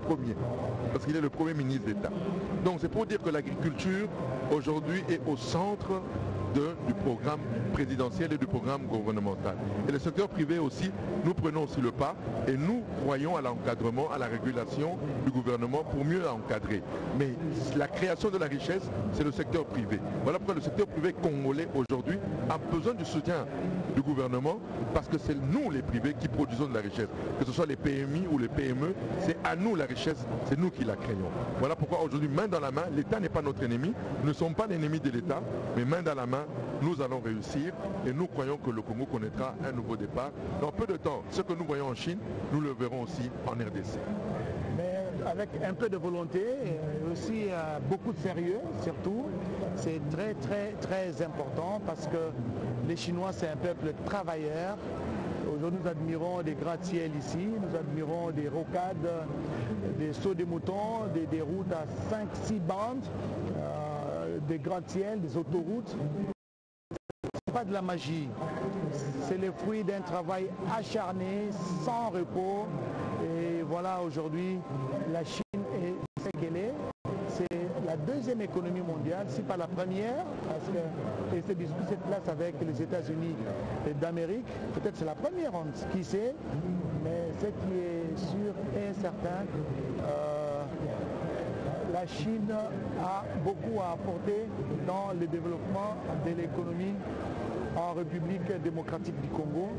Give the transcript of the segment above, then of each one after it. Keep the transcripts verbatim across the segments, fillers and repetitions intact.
premier, parce qu'il est le premier ministre d'État. Donc c'est pour dire que l'agriculture aujourd'hui est au centre de, du programme présidentiel et du programme gouvernemental. Et le secteur privé aussi, nous prenons aussi le pas et nous croyons à l'encadrement, à la régulation du gouvernement pour mieux encadrer. Mais la création de la richesse, c'est le secteur privé. Voilà pourquoi le secteur privé congolais aujourd'hui a besoin du soutien du gouvernement, parce que c'est nous les privés qui produisons de la richesse. Que ce soit les P M I ou les P M E, c'est à nous la richesse, c'est nous qui la créons. Voilà pourquoi aujourd'hui, main dans la main, l'État n'est pas notre ennemi, nous ne sommes pas l'ennemi de l'État, mais main dans la main, nous allons réussir et nous croyons que le Congo connaîtra un nouveau départ. Dans peu de temps, ce que nous voyons en Chine, nous le verrons aussi en R D C. Mais avec un peu de volonté et aussi euh, beaucoup de sérieux, surtout, c'est très très très important parce que les Chinois, c'est un peuple travailleur. Aujourd'hui, nous admirons des gratte-ciels ici, nous admirons des rocades, des sauts de moutons, des, des routes à cinq six bandes, euh, des gratte-ciels, des autoroutes. Ce n'est pas de la magie, c'est le fruit d'un travail acharné, sans repos. Et voilà, aujourd'hui, la Chine est ce qu'elle est. C'est la deuxième économie mondiale, si pas la première, parce que et se dispute cette place avec les États-Unis d'Amérique. Peut-être c'est la première, qui sait, mais ce qui est sûr et certain, euh, la Chine a beaucoup à apporter dans le développement de l'économie en République démocratique du Congo.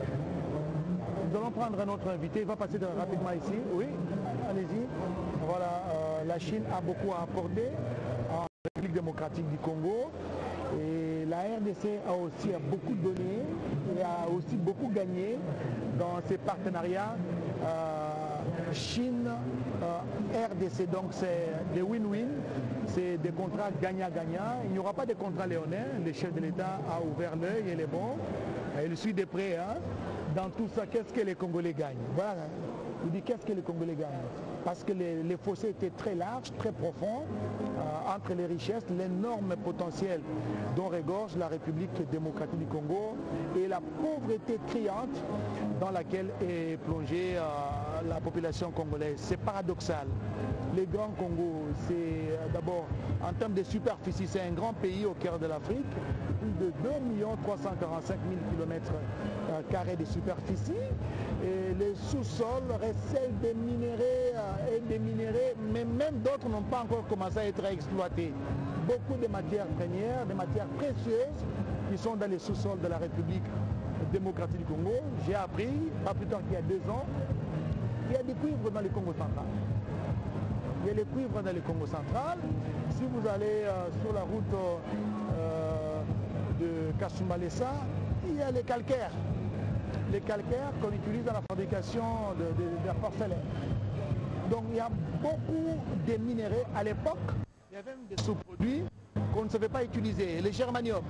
Nous allons prendre un autre invité, il va passer rapidement ici. Oui, allez-y. Voilà, euh, la Chine a beaucoup à apporter en République démocratique du Congo. Et la R D C a aussi a beaucoup donné et a aussi beaucoup gagné dans ces partenariats euh, Chine, euh, R D C. Donc c'est des win-win, c'est des contrats gagnant-gagnant. Il n'y aura pas de contrat léonin. Le chef de l'État a ouvert l'œil, il est bon. Il suit de près. Hein. Dans tout ça, qu'est-ce que les Congolais gagnent? Voilà. Il dit qu'est-ce que les Congolais gagnent? Parce que les, les fossés étaient très larges, très profonds, euh, entre les richesses, l'énorme potentiel dont regorge la République démocratique du Congo et la pauvreté criante dans laquelle est plongée euh, la population congolaise. C'est paradoxal. Les grands Congo, c'est euh, d'abord, en termes de superficie, c'est un grand pays au cœur de l'Afrique, plus de deux millions trois cent quarante-cinq mille kilomètres carrés de superficie. Et les sous-sols recèlent des minéraux euh, et des minéraux, mais même d'autres n'ont pas encore commencé à être exploités. Beaucoup de matières premières, des matières précieuses qui sont dans les sous-sols de la République démocratique du Congo. J'ai appris, pas plus tard qu'il y a deux ans, qu'il y a des cuivres dans le Congo central. Il y a les cuivres dans le Congo central. Si vous allez euh, sur la route euh, de Kasumbalesa, il y a les calcaires. Les calcaires qu'on utilise dans la fabrication de, de, de la porcelaine. Donc il y a beaucoup de minéraux. À l'époque, il y avait même des sous-produits qu'on ne savait pas utiliser. Les germanium.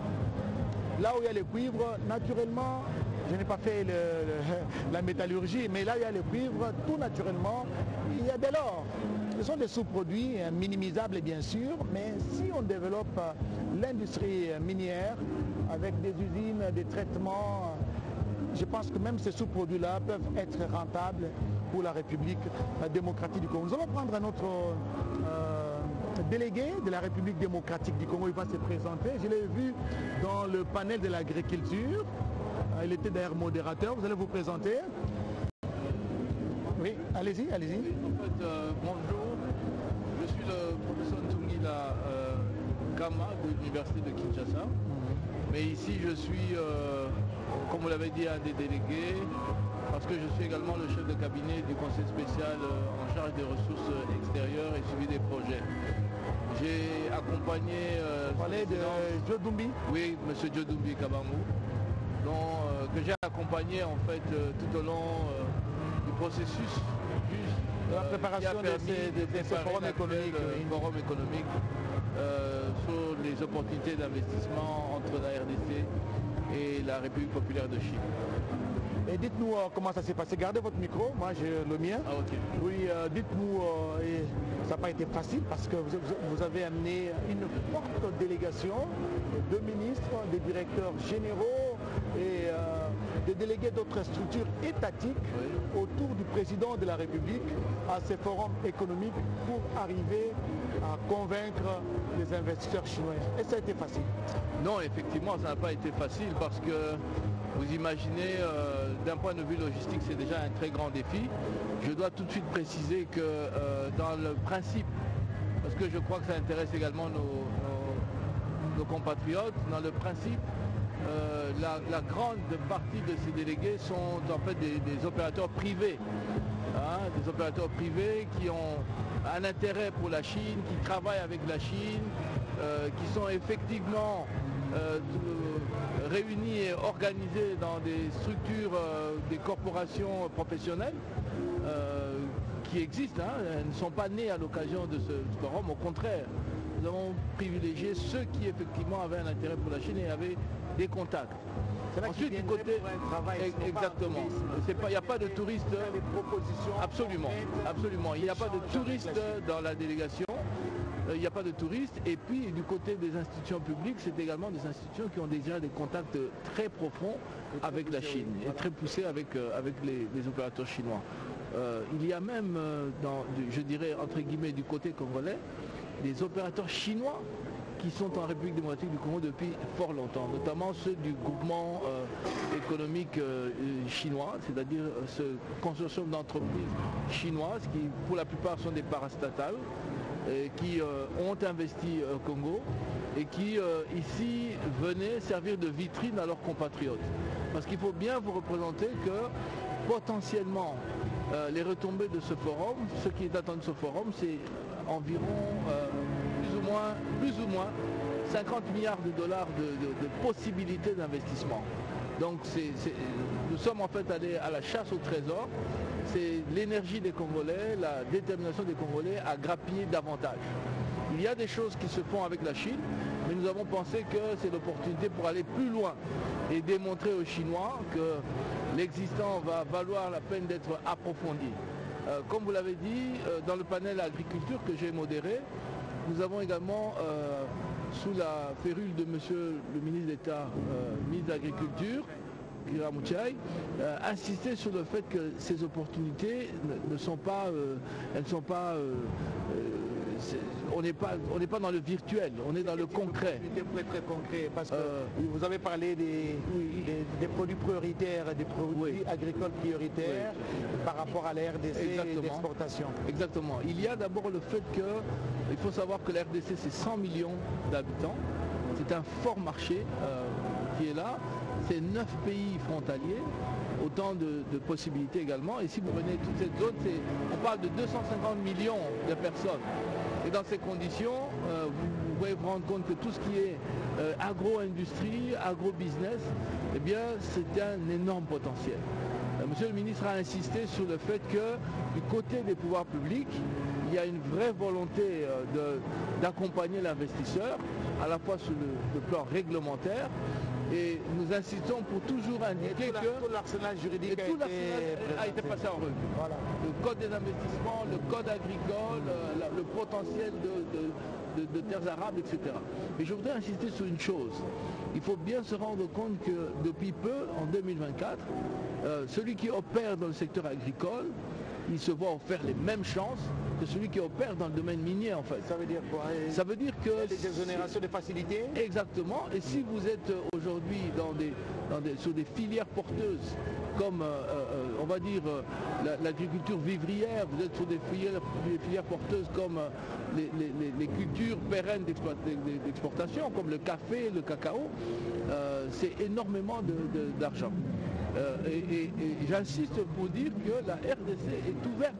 Là où il y a les cuivres, naturellement, je n'ai pas fait le, le, la métallurgie, mais là où il y a les cuivres, tout naturellement, il y a de l'or. Ce sont des sous-produits minimisables bien sûr, mais si on développe l'industrie minière avec des usines, des traitements, je pense que même ces sous-produits-là peuvent être rentables pour la République démocratique du Congo. Nous allons prendre un autre euh, délégué de la République démocratique du Congo. Il va se présenter. Je l'ai vu dans le panel de l'agriculture. Il était d'ailleurs modérateur. Vous allez vous présenter. Oui, allez-y, allez-y. En fait, euh, bonjour. Je suis le professeur Ntungila euh, Kama de l'Université de Kinshasa. Mm-hmm. Mais ici, je suis... Euh, comme vous l'avez dit, un des délégués, parce que je suis également le chef de cabinet du conseil spécial en charge des ressources extérieures et suivi des projets. J'ai accompagné... Euh, vous parlez de Djodumbi? Oui, M. Djodumbi Kabamou, dont, euh, que j'ai accompagné en fait euh, tout au long euh, du processus de la préparation de ces, de, de ces forums économiques. Oui. Forum économique euh, sur les opportunités d'investissement entre la R D C et la République populaire de Chine. Et dites-nous euh, comment ça s'est passé. Gardez votre micro, moi j'ai le mien. Ah, ok. Oui, euh, dites-nous, euh, et ça n'a pas été facile parce que vous, vous avez amené une forte délégation de ministres, des directeurs généraux et euh, des délégués d'autres structures étatiques oui. autour du président de la République à ces forums économiques pour arriver à convaincre les investisseurs chinois. Et ça a été facile? Non, effectivement, ça n'a pas été facile parce que vous imaginez, euh, d'un point de vue logistique, c'est déjà un très grand défi. Je dois tout de suite préciser que euh, dans le principe, parce que je crois que ça intéresse également nos, nos, nos compatriotes, dans le principe, euh, la, la grande partie de ces délégués sont en fait des, des opérateurs privés. Hein, des opérateurs privés qui ont un intérêt pour la Chine, qui travaillent avec la Chine, euh, qui sont effectivement euh, réunis et organisés dans des structures, euh, des corporations professionnelles euh, qui existent. Hein, elles ne sont pas nées à l'occasion de ce forum, au contraire. Nous avons privilégié ceux qui effectivement avaient un intérêt pour la Chine et avaient des contacts. Ensuite, du côté, travail, exactement, il n'y a pas de touristes, absolument, absolument, il n'y a pas de touristes dans la délégation, il n'y a pas de touristes, et puis du côté des institutions publiques, c'est également des institutions qui ont déjà des contacts très profonds avec la Chine, et très poussés avec, avec les, les opérateurs chinois. Euh, il y a même, dans, je dirais, entre guillemets, du côté congolais, des opérateurs chinois qui sont en République démocratique du Congo depuis fort longtemps, notamment ceux du groupement euh, économique euh, chinois, c'est-à-dire ce consortium d'entreprises chinoises qui pour la plupart sont des parastatales, et qui euh, ont investi au Congo et qui euh, ici venaient servir de vitrine à leurs compatriotes. Parce qu'il faut bien vous représenter que potentiellement euh, les retombées de ce forum, ce qui est attendu de ce forum, c'est environ euh, plus ou moins, plus ou moins cinquante milliards de dollars de, de, de possibilités d'investissement. Donc c'est, c'est, nous sommes en fait allés à la chasse au trésor. C'est l'énergie des Congolais, la détermination des Congolais à grappiller davantage. Il y a des choses qui se font avec la Chine, mais nous avons pensé que c'est l'opportunité pour aller plus loin et démontrer aux Chinois que l'existant va valoir la peine d'être approfondi. Euh, comme vous l'avez dit, euh, dans le panel agriculture que j'ai modéré, nous avons également, euh, sous la férule de monsieur le ministre d'État, euh, ministre de l'Agriculture, Kira Mouchai, euh, insisté sur le fait que ces opportunités ne, ne sont pas, euh, elles ne sont pas, euh, euh, on n'est pas, on n'est pas dans le virtuel, on est dans le concret. Très très concret, parce que euh, vous avez parlé des, oui. des, des produits prioritaires, des produits oui. agricoles prioritaires oui. par rapport à la R D C et l'exportation. Exactement. Il y a d'abord le fait que, il faut savoir que la R D C c'est cent millions d'habitants, c'est un fort marché euh, qui est là. C'est neuf pays frontaliers, autant de, de possibilités également. Et si vous venez toute cette zone, on parle de deux cent cinquante millions de personnes. Et dans ces conditions, euh, vous, vous pouvez vous rendre compte que tout ce qui est euh, agro-industrie, agro-business, eh bien, c'est un énorme potentiel. Euh, Monsieur le ministre a insisté sur le fait que du côté des pouvoirs publics, il y a une vraie volonté euh, d'accompagner l'investisseur, à la fois sur le, le plan réglementaire. Et nous insistons pour toujours indiquer tout que tout l'arsenal juridique et tout a, été a été passé en revue. Voilà. Le code des investissements, le code agricole, euh, la, le potentiel de, de, de, de terres arables, et cetera. Mais je voudrais insister sur une chose. Il faut bien se rendre compte que depuis peu, en deux mille vingt-quatre, euh, celui qui opère dans le secteur agricole, il se voit offrir les mêmes chances que celui qui opère dans le domaine minier en fait. Ça veut dire quoi? Ça veut dire que... Des exonérations de facilités? Exactement. Et si vous êtes aujourd'hui dans des, dans des, sur des filières porteuses comme, euh, euh, on va dire, euh, l'agriculture vivrière, vous êtes sur des filières, des filières porteuses comme euh, les, les, les cultures pérennes d'exportation, comme le café, le cacao, euh, c'est énormément d'argent. Euh, et, et, et j'insiste pour dire que la R D C est ouverte.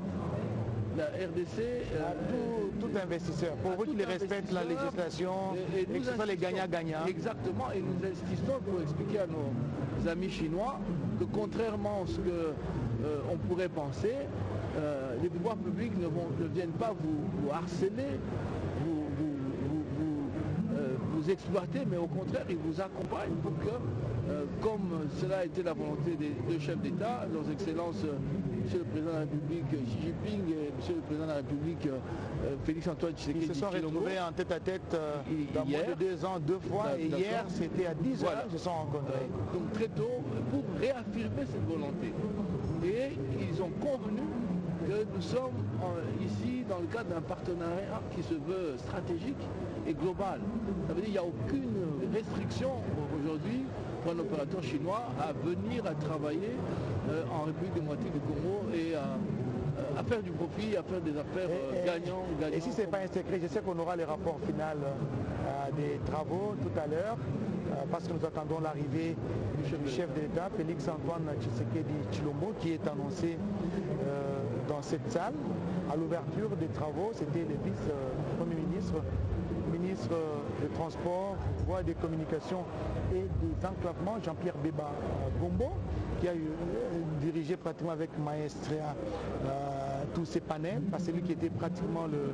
La R D C, euh, à tout, tout investisseur, pour vous qui respectent la législation et, et, et que ce soit les gagnants-gagnants. Exactement, et nous insistons pour expliquer à nos amis chinois que contrairement à ce qu'on euh, pourrait penser, euh, les pouvoirs publics ne, vont, ne viennent pas vous, vous harceler, vous, vous, vous, vous, euh, vous vous exploiter, mais au contraire, ils vous accompagnent pour que, euh, comme cela a été la volonté des deux chefs d'État, leurs excellences, euh, Monsieur le Président de la République Xi Jinping et Monsieur le Président de la République euh, Félix-Antoine Tshisekedi. Ils se sont retrouvés en tête à tête euh, dans hier, moins de deux ans, deux fois, et hier c'était à dix heures, voilà. ils se sont rencontrés. Euh, donc très tôt, pour réaffirmer cette volonté. Et ils ont convenu que nous sommes euh, ici dans le cadre d'un partenariat qui se veut stratégique et global. Ça veut dire qu'il n'y a aucune restriction aujourd'hui pour un opérateur chinois à venir à travailler euh, en République démocratique du Congo et à, à faire du profit, à faire des affaires euh, gagnants, gagnants. Et si ce n'est pas un secret, je sais qu'on aura les rapports finaux euh, des travaux tout à l'heure, euh, parce que nous attendons l'arrivée du chef, chef de l'État, Félix-Antoine Tshisekedi Tshilombo, qui est annoncé euh, dans cette salle. À l'ouverture des travaux, c'était le vice-premier ministre, ministre des Transports, voies des communications et des enclavements, Jean-Pierre Beba Gombo, qui a eu, euh, dirigé pratiquement avec maestria euh, tous ces panels, parce que c'est lui qui était pratiquement le,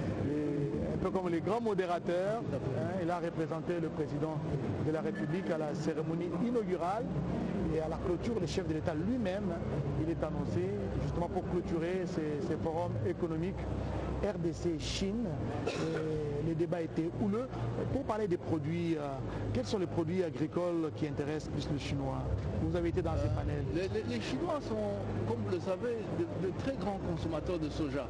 le, un peu comme les grands modérateurs. Hein, il a représenté le président de la République à la cérémonie inaugurale et à la clôture, le chef de l'État lui-même, il est annoncé justement pour clôturer ces, ces forums économiques R D C-Chine. Les débats étaient houleux. Pour parler des produits, euh, quels sont les produits agricoles qui intéressent plus les Chinois? Vous avez été dans euh, ces panels. Les, les, les Chinois sont, comme vous le savez, de, de très grands consommateurs de soja.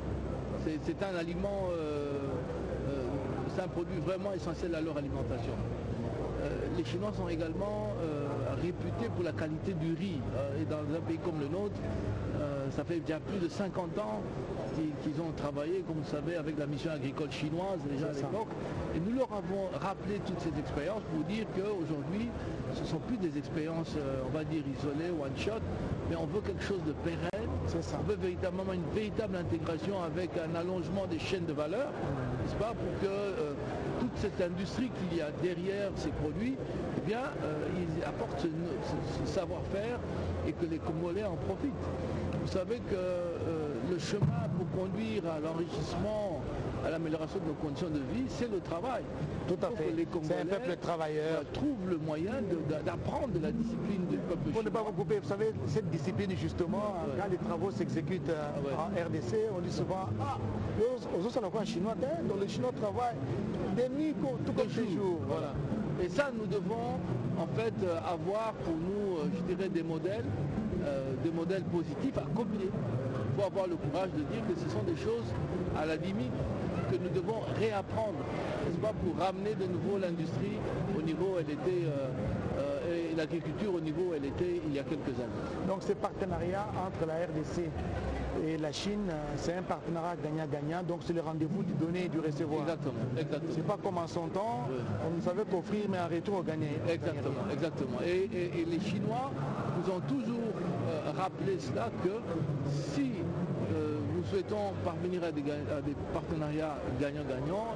C'est un aliment, euh, euh, c'est un produit vraiment essentiel à leur alimentation. Euh, les Chinois sont également euh, réputés pour la qualité du riz. Euh, et dans un pays comme le nôtre, euh, ça fait déjà plus de cinquante ans qu'ils ont travaillé, comme vous savez, avec la mission agricole chinoise déjà à l'époque. Et nous leur avons rappelé toutes ces expériences pour dire qu'aujourd'hui, ce ne sont plus des expériences, euh, on va dire, isolées, one shot, mais on veut quelque chose de pérenne. Ça. On veut véritablement une véritable intégration avec un allongement des chaînes de valeur, n'est-ce pas, pour que euh, toute cette industrie qu'il y a derrière ces produits, eh bien, euh, ils apportent ce, ce, ce savoir-faire et que les Congolais en profitent. Vous savez que euh, le chemin pour conduire à l'enrichissement, à l'amélioration de nos conditions de vie, c'est le travail. Tout à fait. C'est un peuple travailleur. Trouve le moyen d'apprendre de, de la discipline du peuple chinois. Pour ne pas vous couper, vous savez, cette discipline, justement, ouais. Quand les travaux s'exécutent euh, ah ouais. en R D C, on dit souvent, ah, aux autres, c'est chinois, donc les Chinois travaillent des nuits, tout comme les jours. Voilà. Et ça, nous devons, en fait, avoir pour nous, je dirais, des modèles, euh, des modèles positifs à copier. Il faut avoir le courage de dire que ce sont des choses, à la limite, que nous devons réapprendre, n'est-ce pas, pour ramener de nouveau l'industrie au niveau où elle était, euh, euh, et l'agriculture au niveau où elle était il y a quelques années. Donc ce partenariat entre la R D C et la Chine, c'est un partenariat gagnant-gagnant, donc c'est le rendez-vous du donner et du recevoir. Exactement, exactement. C'est pas comme en son temps, oui. On ne savait qu'offrir, mais en retour on gagnait. Exactement, exactement. Et, et, et les Chinois nous ont toujours euh, rappelé cela, que si euh, nous souhaitons parvenir à des, à des partenariats gagnant-gagnant,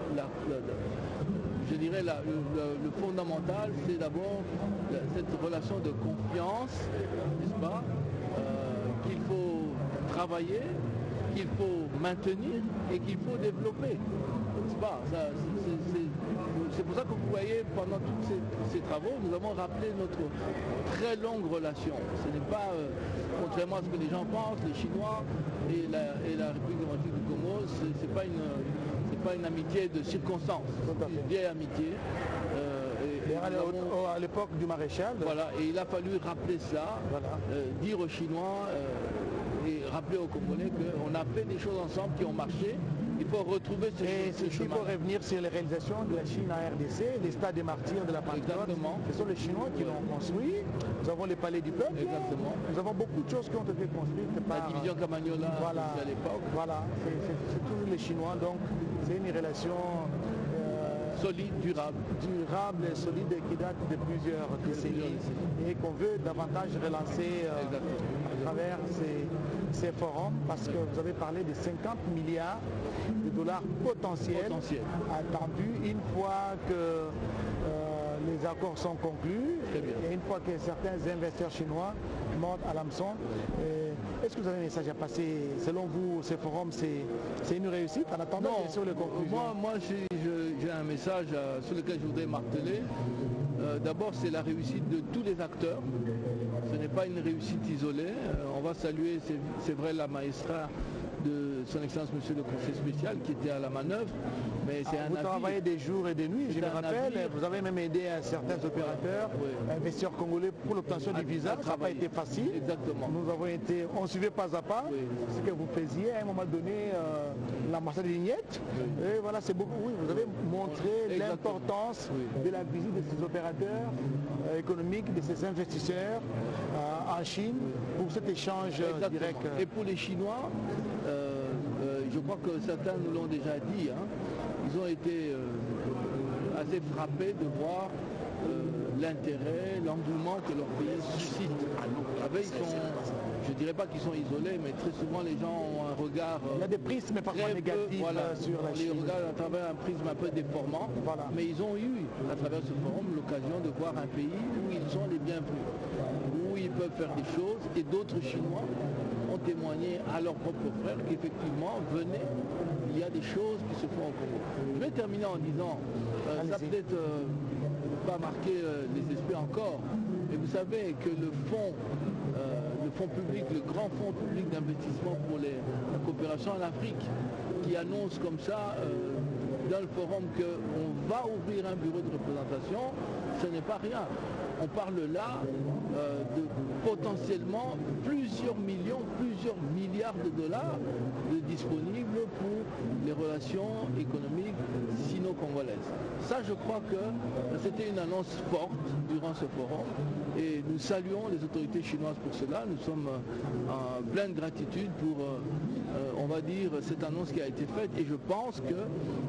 je dirais la, le, le fondamental, c'est d'abord cette relation de confiance, n'est-ce pas, euh, qu'il faut travailler, qu'il faut maintenir et qu'il faut développer. C'est pas, ça, c'est pour ça que vous voyez, pendant tous ces, ces travaux, nous avons rappelé notre très longue relation. Ce n'est pas, euh, contrairement à ce que les gens pensent, les Chinois et la, et la République démocratique du Congo, c'est pas une, c'est pas une amitié de circonstance, c'est une vieille amitié. Euh, et, et avons, à l'époque du maréchal. Voilà, et il a fallu rappeler ça, voilà. euh, dire aux Chinois euh, et rappeler aux Congolais qu'on a fait des choses ensemble qui ont marché. Il faut retrouver ce, et ce chemin. Il faut revenir sur les réalisations de la Chine en R D C, les stades des martyrs de la Pentecôte. Ce sont les Chinois qui l'ont construit. Nous avons les palais du peuple. Exactement. Nous avons beaucoup de choses qui ont été construites par la division Camagnola voilà, à l'époque. Voilà, c'est toujours les Chinois. Donc c'est une relation euh, solide, durable. Durable et solide qui date de plusieurs décennies et qu'on veut davantage relancer euh, à travers ces, ces forums, parce que vous avez parlé de cinquante milliards de dollars potentiels Potentiel. attendus une fois que euh, les accords sont conclus. Et une fois que certains investisseurs chinois montent à l'hameçon, est-ce que vous avez un message à passer? Selon vous, ce forum, c'est une réussite en attendant non, bien sûr les conclusions? Moi, moi j'ai un message euh, sur lequel je voudrais marteler. Euh, D'abord, c'est la réussite de tous les acteurs. Ce n'est pas une réussite isolée. Euh, on va saluer, c'est vrai, la maestra de son Excellence Monsieur le Conseil spécial qui était à la manœuvre. Mais c'est ah, un vous navire. travaillez des jours et des nuits, je me rappelle. Navire. Vous avez même aidé à certains opérateurs, oui. investisseurs congolais pour l'obtention du visa. Ça n'a pas été facile. Exactement. Nous avons été, on suivait pas à pas oui. ce que vous faisiez. À un moment donné, euh, l'ambassade de Lignette. Oui. Et voilà, c'est beaucoup. Oui, vous avez montré l'importance oui. de la visite de ces opérateurs euh, économiques, de ces investisseurs euh, en Chine pour cet échange Exactement. direct. Et pour les Chinois, euh, euh, je crois que certains nous l'ont déjà dit, hein, ils ont été euh, assez frappés de voir euh, l'intérêt, l'engouement que leur pays suscite. Avec, ils sont, je ne dirais pas qu'ils sont isolés, mais très souvent les gens ont un regard... Euh, Il y a des prismes parfois négatifs voilà, sur la Chine. Ils regardent à travers un prisme un peu déformant, voilà. mais ils ont eu, à travers ce forum, l'occasion de voir un pays où ils sont les bienvenus, où ils peuvent faire des choses, et d'autres Chinois ont témoigné à leurs propres frères qu'effectivement, venez, il y a des choses qui se font au Congo. Je vais terminer en disant, euh, ça peut-être euh, pas marquer euh, les esprits encore, mais vous savez que le fonds, euh, le fonds public, le grand fonds public d'investissement pour les, la coopération en Afrique, qui annonce comme ça euh, dans le forum qu'on va ouvrir un bureau de représentation, ce n'est pas rien. On parle là euh, de potentiellement plusieurs millions, plusieurs milliards de dollars de disponibles pour les relations économiques sino-congolaises. Ça, je crois que c'était une annonce forte durant ce forum et nous saluons les autorités chinoises pour cela. Nous sommes en pleine gratitude pour, euh, on va dire, cette annonce qui a été faite et je pense qu'il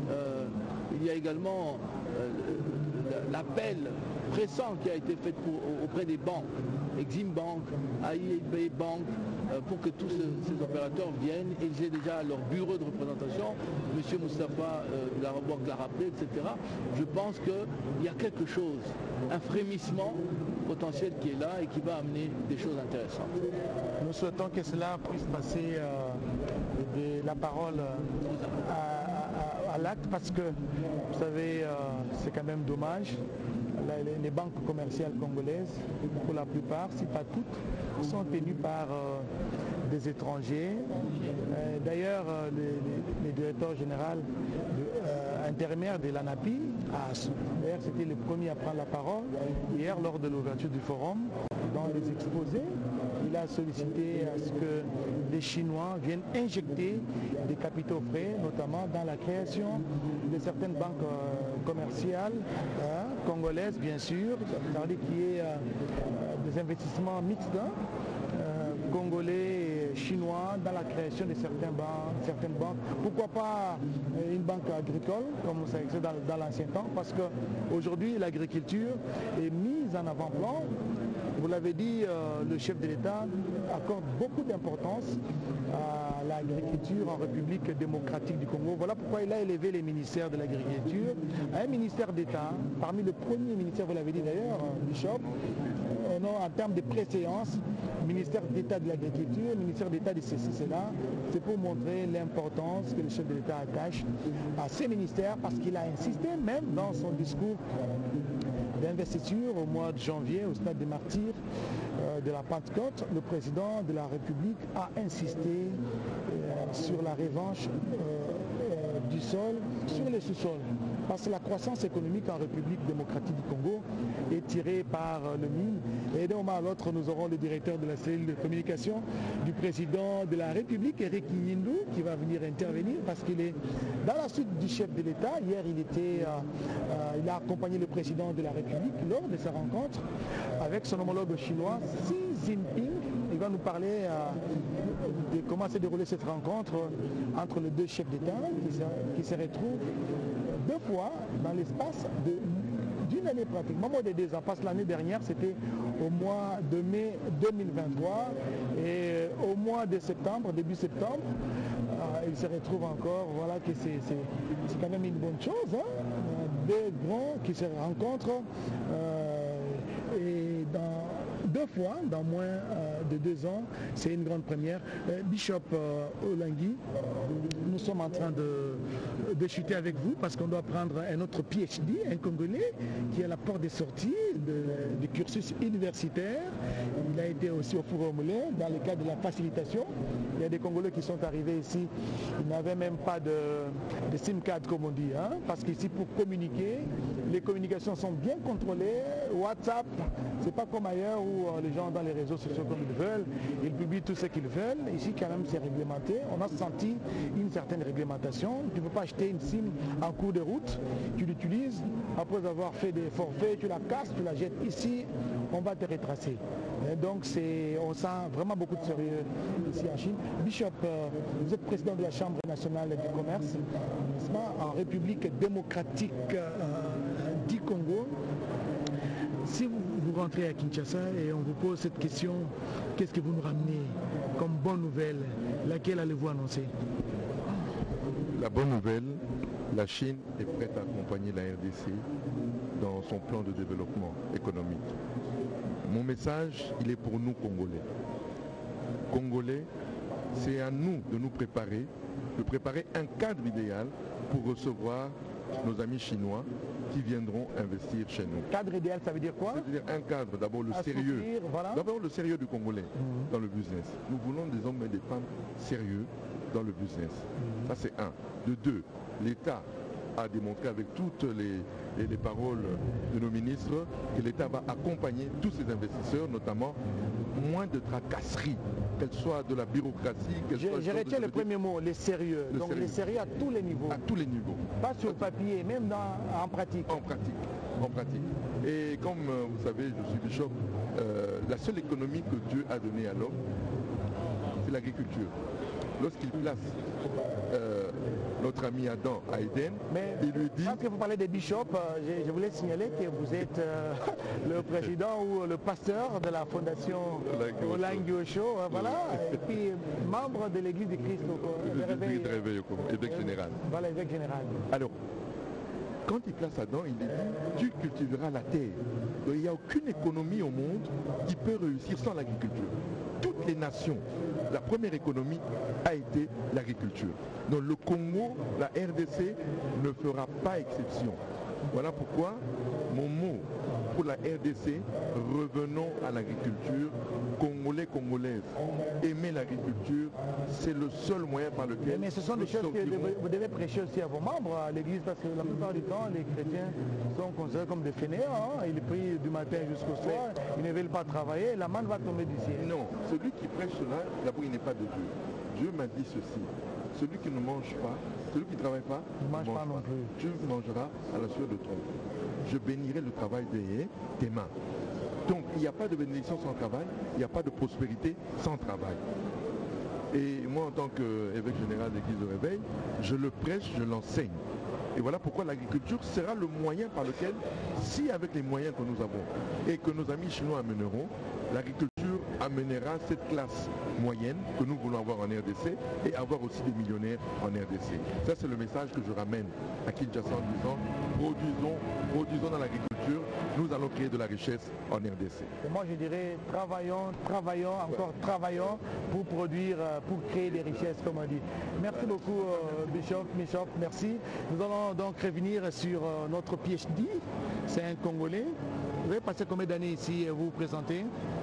euh, y a également euh, l'appel pressant qui a été fait pour, auprès des banques, Exim Bank, A I B Bank, euh, pour que tous ces, ces opérateurs viennent. Ils aient déjà leur bureau de représentation. M. Moustapha euh, de la Reborg l'a rappelé, et cetera. Je pense qu'il y a quelque chose, un frémissement potentiel qui est là et qui va amener des choses intéressantes. Nous souhaitons que cela puisse passer euh, de la parole à, à, à l'acte parce que, vous savez, euh, c'est quand même dommage. Les, les banques commerciales congolaises, pour la plupart, si pas toutes, sont tenues par euh, des étrangers. Euh, D'ailleurs, euh, le, le directeur général de, euh, intérimaire de l'ANAPI, d'ailleurs c'était le premier à prendre la parole hier lors de l'ouverture du forum, dans les exposés, il a sollicité à ce que les Chinois viennent injecter des capitaux frais, notamment dans la création de certaines banques euh, commerciales hein, congolaises, bien sûr, c'est-à-dire qu'il y ait euh, des investissements mixtes, hein, euh, congolais et chinois dans la création de certaines banques, certaines banques. Pourquoi pas euh, une banque agricole, comme ça existait dans, dans l'ancien temps, parce qu'aujourd'hui, l'agriculture est mise en avant-plan. Vous l'avez dit, euh, le chef de l'État accorde beaucoup d'importance à l'agriculture en République démocratique du Congo. Voilà pourquoi il a élevé les ministères de l'agriculture à un ministère d'État, parmi les premiers ministères, vous l'avez dit d'ailleurs, Bishop, euh, non, en termes de préséance, ministère d'État de l'agriculture, ministère d'État de ceci, cela. C'est pour montrer l'importance que le chef de l'État attache à ces ministères parce qu'il a insisté même dans son discours d'investiture au mois de janvier au stade des Martyrs euh, de la Pentecôte, le président de la République a insisté euh, sur la revanche euh, euh, du sol sur les sous-sols. Parce que la croissance économique en République démocratique du Congo est tirée par euh, le mine. Et d'un moment à l'autre, nous aurons le directeur de la cellule de communication du président de la République, Eric Nyindou, qui va venir intervenir parce qu'il est dans la suite du chef de l'État. Hier, il, était, euh, euh, il a accompagné le président de la République lors de sa rencontre avec son homologue chinois, Xi Jinping. Il va nous parler euh, de comment s'est déroulée cette rencontre entre les deux chefs d'État qui se, qui se retrouvent deux fois dans l'espace d'une année pratiquement, moins de deux ans, parce que l'année dernière c'était au mois de mai deux mille vingt-trois et au mois de septembre, début septembre, euh, ils se retrouvent encore, voilà que c'est quand même une bonne chose. Hein? Deux grands qui se rencontrent euh, et dans deux fois, dans moins euh, de deux ans, c'est une grande première. Euh, Bishop euh, Olangui, nous sommes en train de, de chuter avec vous parce qu'on doit prendre un autre P H D, un Congolais, qui est à la porte des sorties de, du cursus universitaire. Il a été aussi au four au moulin dans le cadre de la facilitation. Il y a des Congolais qui sont arrivés ici, ils n'avaient même pas de, de SIM card comme on dit, hein, parce qu'ici pour communiquer, les communications sont bien contrôlées. WhatsApp, c'est pas comme ailleurs où euh, les gens dans les réseaux sociaux comme ils veulent, ils publient tout ce qu'ils veulent. Ici quand même c'est réglementé. On a senti une certaine réglementation. Tu ne peux pas acheter une SIM en cours de route, tu l'utilises, après avoir fait des forfaits, tu la casses, tu la jettes ici, on va te retracer. Et donc c'est, on sent vraiment beaucoup de sérieux ici en Chine. Bishop, euh, vous êtes président de la Chambre nationale du commerce, n'est-ce pas, en République démocratique euh, du Congo. Si vous, vous rentrez à Kinshasa et on vous pose cette question, qu'est-ce que vous nous ramenez comme bonne nouvelle? Laquelle allez-vous annoncer? La bonne nouvelle, la Chine est prête à accompagner la R D C dans son plan de développement économique. Mon message, il est pour nous Congolais. Congolais, c'est à nous de nous préparer, de préparer un cadre idéal pour recevoir nos amis chinois qui viendront investir chez nous. Cadre idéal, ça veut dire quoi? C'est-à-dire un cadre, d'abord le Assouplir, sérieux. voilà. D'abord le sérieux du Congolais mmh. dans le business. Nous voulons des hommes et des femmes sérieux dans le business. Mmh. Ça c'est un. De deux, l'État a démontré avec toutes les, les, les paroles de nos ministres que l'État va accompagner tous ces investisseurs, notamment moins de tracasseries, qu'elles soient de la bureaucratie, qu'elles soient... Je retiens le premier mot, les sérieux. Le Donc sérieux. les sérieux à tous les niveaux. À tous les niveaux. Pas sur papier, même dans, en pratique. En pratique. En pratique. Et comme euh, vous savez, je suis bishop, euh, la seule économie que Dieu a donnée à l'homme, c'est l'agriculture. Lorsqu'il place euh, notre ami Adam à Éden, mais il lui dit... Parce que vous parlez des bishops, euh, je, je voulais signaler que vous êtes euh, le président ou le pasteur de la fondation Olangui Osho, euh, voilà, et puis membre de l'église du Christ au de réveil, de réveil au évêque euh, général. Voilà, évêque général. Alors, quand il place Adam, il dit « Tu cultiveras la terre ». Donc, il n'y a aucune économie au monde qui peut réussir sans l'agriculture. Toutes les nations, la première économie a été l'agriculture. Donc le Congo, la R D C ne fera pas exception. Voilà pourquoi mon mot pour la R D C, revenons à l'agriculture. Congolais, Congolaises, aimer l'agriculture, c'est le seul moyen par lequel... Mais ce sont des choses que vous devez prêcher aussi à vos membres à l'église, parce que la plupart du temps, les chrétiens sont considérés comme des fainéants. Hein. Ils prient du matin jusqu'au soir, ils ne veulent pas travailler, la manne va tomber du ciel. Non, celui qui prêche cela, d'abord il n'est pas de Dieu. Dieu m'a dit ceci, celui qui ne mange pas, celui qui ne travaille pas, ne mange, mange pas non plus. Tu mangeras à la sueur de ton. Je bénirai le travail de tes mains. Donc il n'y a pas de bénédiction sans travail, il n'y a pas de prospérité sans travail. Et moi en tant qu'évêque général de l'église de Réveil, je le prêche, je l'enseigne. Et voilà pourquoi l'agriculture sera le moyen par lequel, si avec les moyens que nous avons et que nos amis chinois amèneront, l'agriculture amènera cette classe moyenne que nous voulons avoir en R D C et avoir aussi des millionnaires en R D C. Ça c'est le message que je ramène à Kinshasa en disant, produisons, produisons dans l'agriculture, nous allons créer de la richesse en R D C. Et moi je dirais, travaillons, travaillons, encore ouais. travaillons pour produire, pour créer des richesses comme on dit. Merci ouais. beaucoup euh, Bishop, Bishop, merci. Nous allons donc revenir sur euh, notre P H D, c'est un Congolais. Vous avez passé combien d'années ici et vous vous présentez?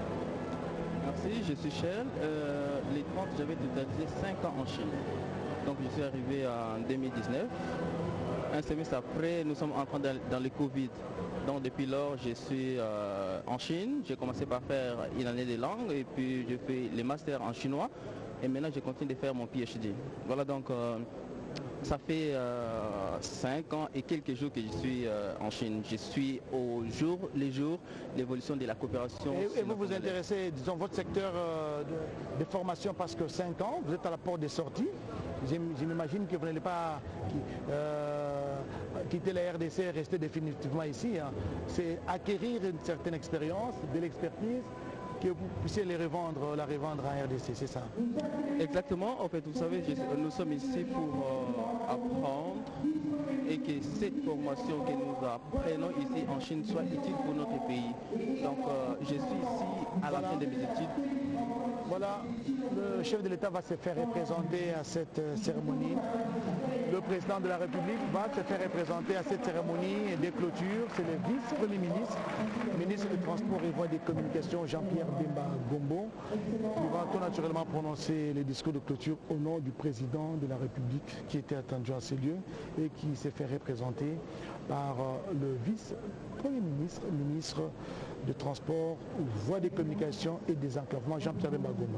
Merci, je suis Cher. Euh, les trente, j'avais totalisé cinq ans en Chine. Donc je suis arrivé en deux mille dix-neuf. Un semestre après, nous sommes entrés dans, dans le Covid. Donc depuis lors, je suis euh, en Chine. J'ai commencé par faire une année de langue et puis je fais les masters en chinois. Et maintenant, je continue de faire mon P H D. Voilà donc... Euh, Ça fait euh, cinq ans et quelques jours que je suis euh, en Chine. Je suis au jour le jour l'évolution de la coopération. Et, et vous vous intéressez, disons, votre secteur euh, de, de formation parce que cinq ans, vous êtes à la porte des sorties. Je, je m'imagine que vous n'allez pas euh, quitter la R D C et rester définitivement ici. Hein. C'est acquérir une certaine expérience, de l'expertise que vous puissiez les revendre, la revendre en R D C, c'est ça? Exactement, en fait, vous savez, je- nous sommes ici pour euh, apprendre et que cette formation que nous apprenons ici en Chine soit utile pour notre pays. Donc, euh, je suis ici à la fin de mes études. Voilà, le chef de l'État va se faire représenter à cette euh, cérémonie. Le président de la République va se faire représenter à cette cérémonie des clôtures. C'est le vice-premier ministre, ministre des Transports et Voies des Communications, Jean-Pierre Bemba Gombo. Il va tout naturellement prononcer les discours de clôture au nom du président de la République qui était attendu à ces lieux et qui s'est fait représenter par euh, le vice-premier ministre, ministre de Transport, Voies des Communications et des Enclavements, Jean-Pierre Bemba Gombo.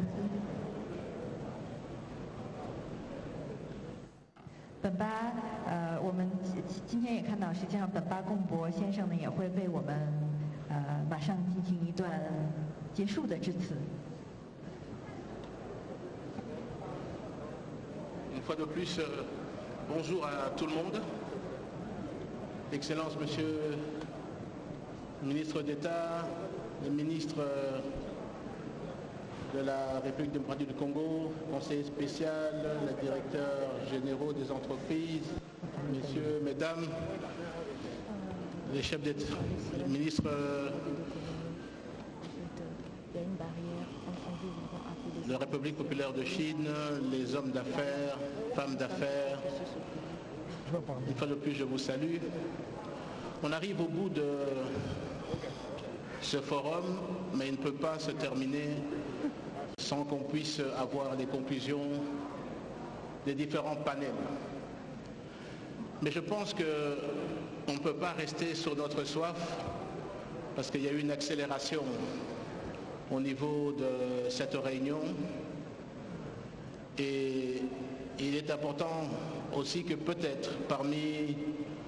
本巴，呃，我们今今天也看到，实际上本巴贡博先生呢也会为我们，呃，马上进行一段结束的致辞。 Une fois de plus, euh, bonjour à tout le monde. Excellence, Monsieur le ministre d'État, le ministre euh, de la République démocratique du Congo, conseiller spécial, les directeurs généraux des entreprises, messieurs, mesdames, les chefs d'État, les ministres euh, de la République populaire de Chine, les hommes d'affaires, femmes d'affaires. Une fois de plus, je vous salue. On arrive au bout de ce forum, mais il ne peut pas se terminer sans qu'on puisse avoir les conclusions des différents panels. Mais je pense qu'on ne peut pas rester sur notre soif parce qu'il y a eu une accélération au niveau de cette réunion et il est important aussi que peut-être parmi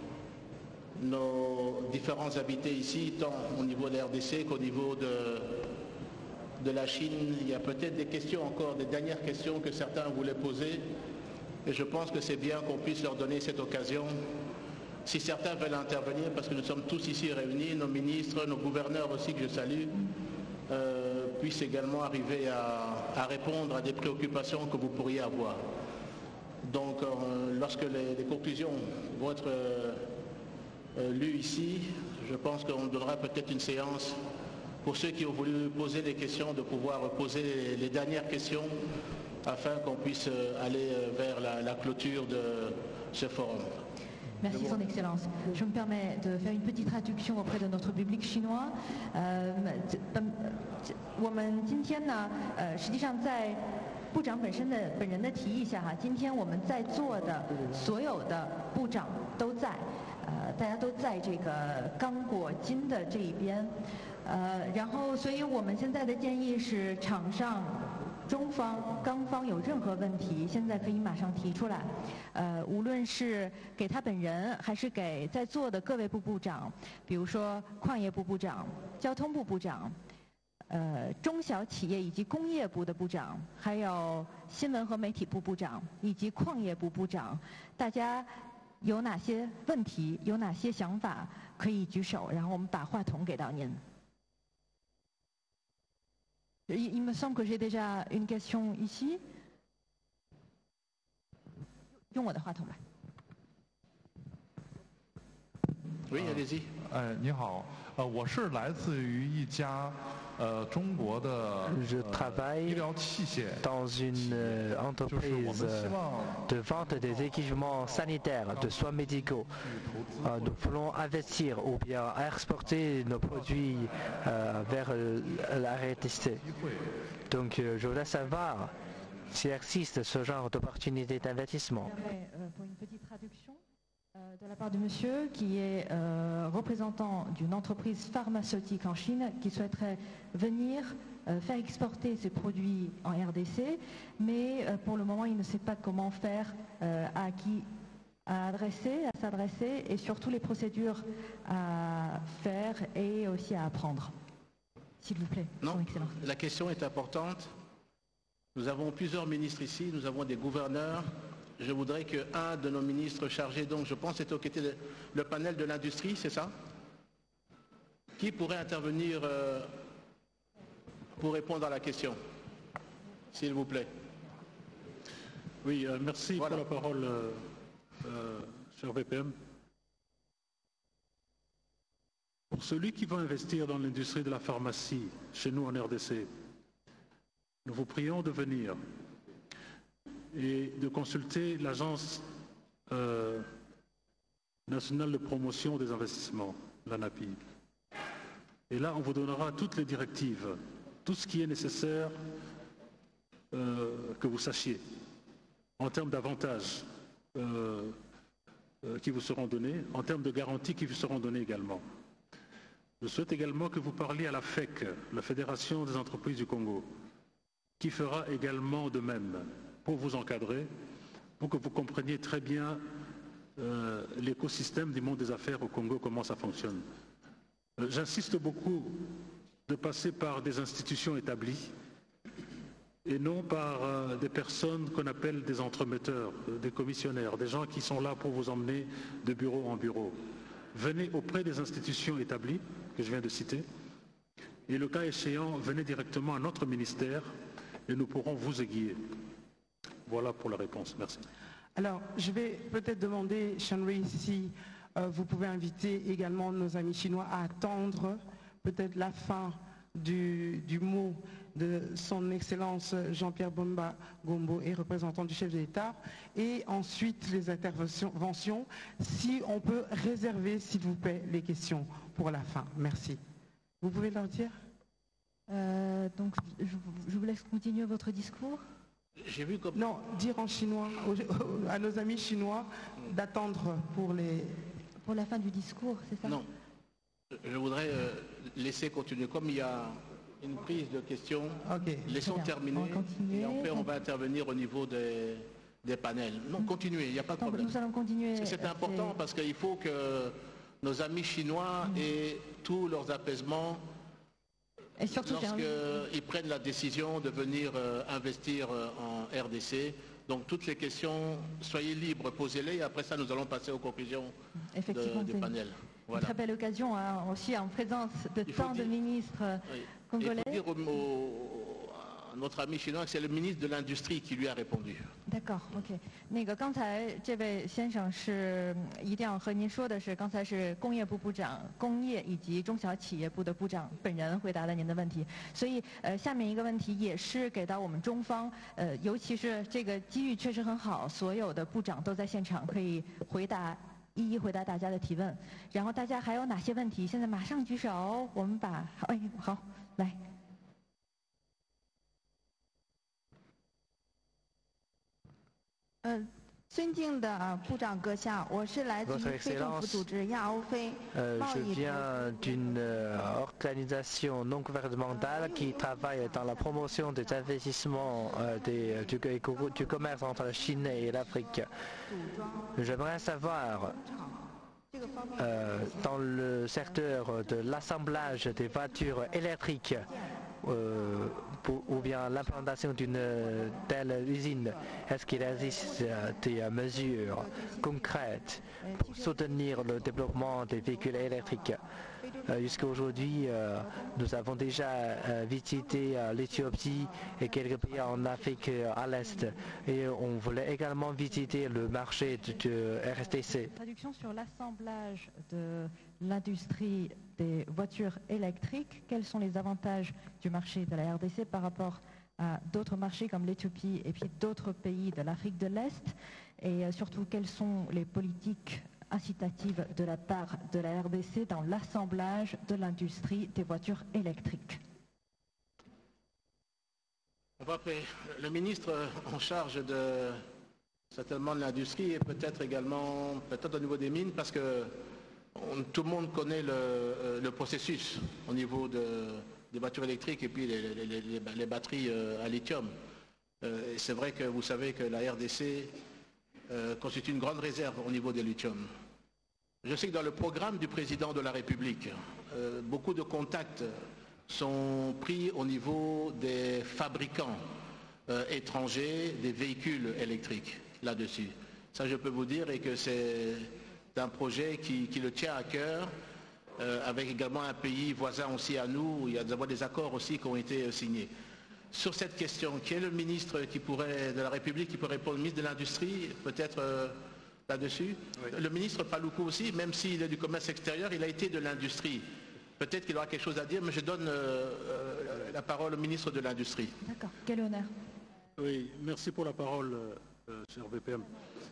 nos différents habités ici, tant au niveau de la R D C qu'au niveau de, de la Chine, il y a peut-être des questions encore, des dernières questions que certains voulaient poser et je pense que c'est bien qu'on puisse leur donner cette occasion. Si certains veulent intervenir, parce que nous sommes tous ici réunis, nos ministres, nos gouverneurs aussi que je salue, euh, puissent également arriver à, à répondre à des préoccupations que vous pourriez avoir. Donc euh, lorsque les, les conclusions vont être euh, euh, lues ici, je pense qu'on donnera peut-être une séance pour ceux qui ont voulu poser des questions, de pouvoir poser les, les dernières questions afin qu'on puisse euh, aller vers la, la clôture de ce forum. Merci Son Excellence. Je me permets de faire une petite traduction auprès de notre public chinois. 呃，本我们今天呢，呃，实际上在部长本身的本人的提议下哈，今天我们在座的所有的部长都在，呃，大家都在这个刚果金的这一边，呃，然后所以我们现在的建议是场上。 中方、刚方有任何问题，现在可以马上提出来。呃，无论是给他本人，还是给在座的各位部部长，比如说矿业部部长、交通部部长、呃中小企业以及工业部的部长，还有新闻和媒体部部长以及矿业部部长，大家有哪些问题、有哪些想法，可以举手，然后我们把话筒给到您。 Il me semble que j'ai déjà une question ici. 用我的话筒吧。 Oui, allez-y. 哎，你好，呃，我是来自于一家呃中国的 Je 医 travaille 疗器械 dans une euh, 就是我们 entreprise 希望 de vente des équipements sanitaires, de soins médicaux. Euh, Nous voulons investir ou bien exporter nos produits euh, vers euh, la R D C. Donc euh, je voulais savoir s'il existe ce genre d'opportunité d'investissement. Pour une petite traduction euh, de la part de monsieur qui est euh, représentant d'une entreprise pharmaceutique en Chine qui souhaiterait venir euh, faire exporter ses produits en R D C, mais euh, pour le moment il ne sait pas comment faire, euh, à qui à adresser, à s'adresser et surtout les procédures à faire et aussi à apprendre. S'il vous plaît, Non, Son Excellence. la question est importante. Nous avons plusieurs ministres ici, nous avons des gouverneurs. Je voudrais qu'un de nos ministres chargés, donc je pense c'est au côté de, le panel de l'industrie, c'est ça? Qui pourrait intervenir euh, pour répondre à la question, s'il vous plaît. Oui, euh, merci Voilà. pour la parole, euh, euh, cher V P M. Pour celui qui veut investir dans l'industrie de la pharmacie chez nous en R D C, nous vous prions de venir et de consulter l'Agence euh, nationale de promotion des investissements, l'ANAPI. Et là, on vous donnera toutes les directives, tout ce qui est nécessaire euh, que vous sachiez en termes d'avantages euh, euh, qui vous seront donnés, en termes de garanties qui vous seront données également. Je souhaite également que vous parliez à la F E C, la Fédération des entreprises du Congo, qui fera également de même pour vous encadrer, pour que vous compreniez très bien euh, l'écosystème du monde des affaires au Congo, comment ça fonctionne. Euh, J'insiste beaucoup de passer par des institutions établies et non par euh, des personnes qu'on appelle des entremetteurs, euh, des commissionnaires, des gens qui sont là pour vous emmener de bureau en bureau. Venez auprès des institutions établies que je viens de citer et le cas échéant, venez directement à notre ministère et nous pourrons vous aiguiller. Voilà pour la réponse. Merci. Alors, je vais peut-être demander, Shenri, si euh, vous pouvez inviter également nos amis chinois à attendre peut-être la fin du, du mot de son Excellence Jean-Pierre Bemba Gombo et représentant du chef de l'État, et ensuite les interventions, si on peut réserver, s'il vous plaît, les questions pour la fin. Merci. Vous pouvez leur dire euh, Donc, je, je vous laisse continuer votre discours. J'ai vu comme... Non, dire en chinois, aux, à nos amis chinois, d'attendre pour les... Pour la fin du discours, c'est ça? Non. Je voudrais euh, laisser continuer. Comme il y a une prise de questions, okay. Laissons terminer et après on va intervenir au niveau des, des panels. Non, continuez, il n'y a pas de Donc, problème. nous allons continuer. C'est important parce qu'il faut que nos amis chinois mmh. aient tous leurs apaisements et surtout lorsqu'ils prennent la décision de venir euh, investir euh, en R D C. Donc toutes les questions, soyez libres, posez-les et après ça nous allons passer aux conclusions de, du panel. Voilà. Une très belle occasion hein, aussi en présence de Il tant dire, de ministres oui. congolais. Il faut dire au, au, à notre ami chinois que c'est le ministre de l'Industrie qui lui a répondu. D'accord, OK。那个刚才这位先生是一定要和您说的是，刚才是工业部部长、工业以及中小企业部的部长本人回答了您的问题。所以呃，下面一个问题也是给到我们中方，呃，尤其是这个机遇确实很好，所有的部长都在现场，可以回答。一一回答大家的提问，然后大家还有哪些问题？现在马上举手，我们把哎好来。 呃，尊敬的部长阁下，我是来自于非政府组织亚欧非贸易。 Je viens d'une organisation non gouvernementale qui travaille dans la promotion des investissements des, du, du commerce entre la Chine et l'Afrique. J'aimerais savoir, euh, dans le secteur de l'assemblage des voitures électriques, euh, pour, ou bien l'implantation d'une telle usine, est-ce qu'il existe des mesures concrètes pour soutenir le développement des véhicules électriques? Euh, Jusqu'à aujourd'hui, euh, nous avons déjà euh, visité euh, l'Éthiopie et quelques pays en Afrique euh, à l'Est, et on voulait également visiter le marché de, de R S T C. Traduction sur l'assemblage de l'industrie des voitures électriques. Quels sont les avantages du marché de la R D C par rapport à d'autres marchés comme l'Éthiopie et puis d'autres pays de l'Afrique de l'Est, et euh, surtout quelles sont les politiques incitative de la part de la R D C dans l'assemblage de l'industrie des voitures électriques. On va appeler le ministre en charge de certainement de l'industrie et peut-être également peut-être au niveau des mines, parce que on, tout le monde connaît le, le processus au niveau de, des voitures électriques et puis les, les, les, les batteries à lithium. Euh, c'est vrai que vous savez que la R D C Euh, constitue une grande réserve au niveau des lithium. Je sais que dans le programme du président de la République, euh, beaucoup de contacts sont pris au niveau des fabricants euh, étrangers des véhicules électriques là-dessus. Ça, je peux vous dire, et que c'est un projet qui, qui le tient à cœur euh, avec également un pays voisin aussi à nous, où il y a d'abord des accords aussi qui ont été euh, signés. Sur cette question, qui est le ministre qui pourrait, de la République qui pourrait répondre, le ministre de l'Industrie, peut-être euh, là-dessus? Oui. Le ministre Paluku aussi, même s'il est du commerce extérieur, il a été de l'industrie. Peut-être qu'il aura quelque chose à dire, mais je donne euh, euh, la parole au ministre de l'Industrie. D'accord, quel honneur. Oui, merci pour la parole, euh, cher V P M.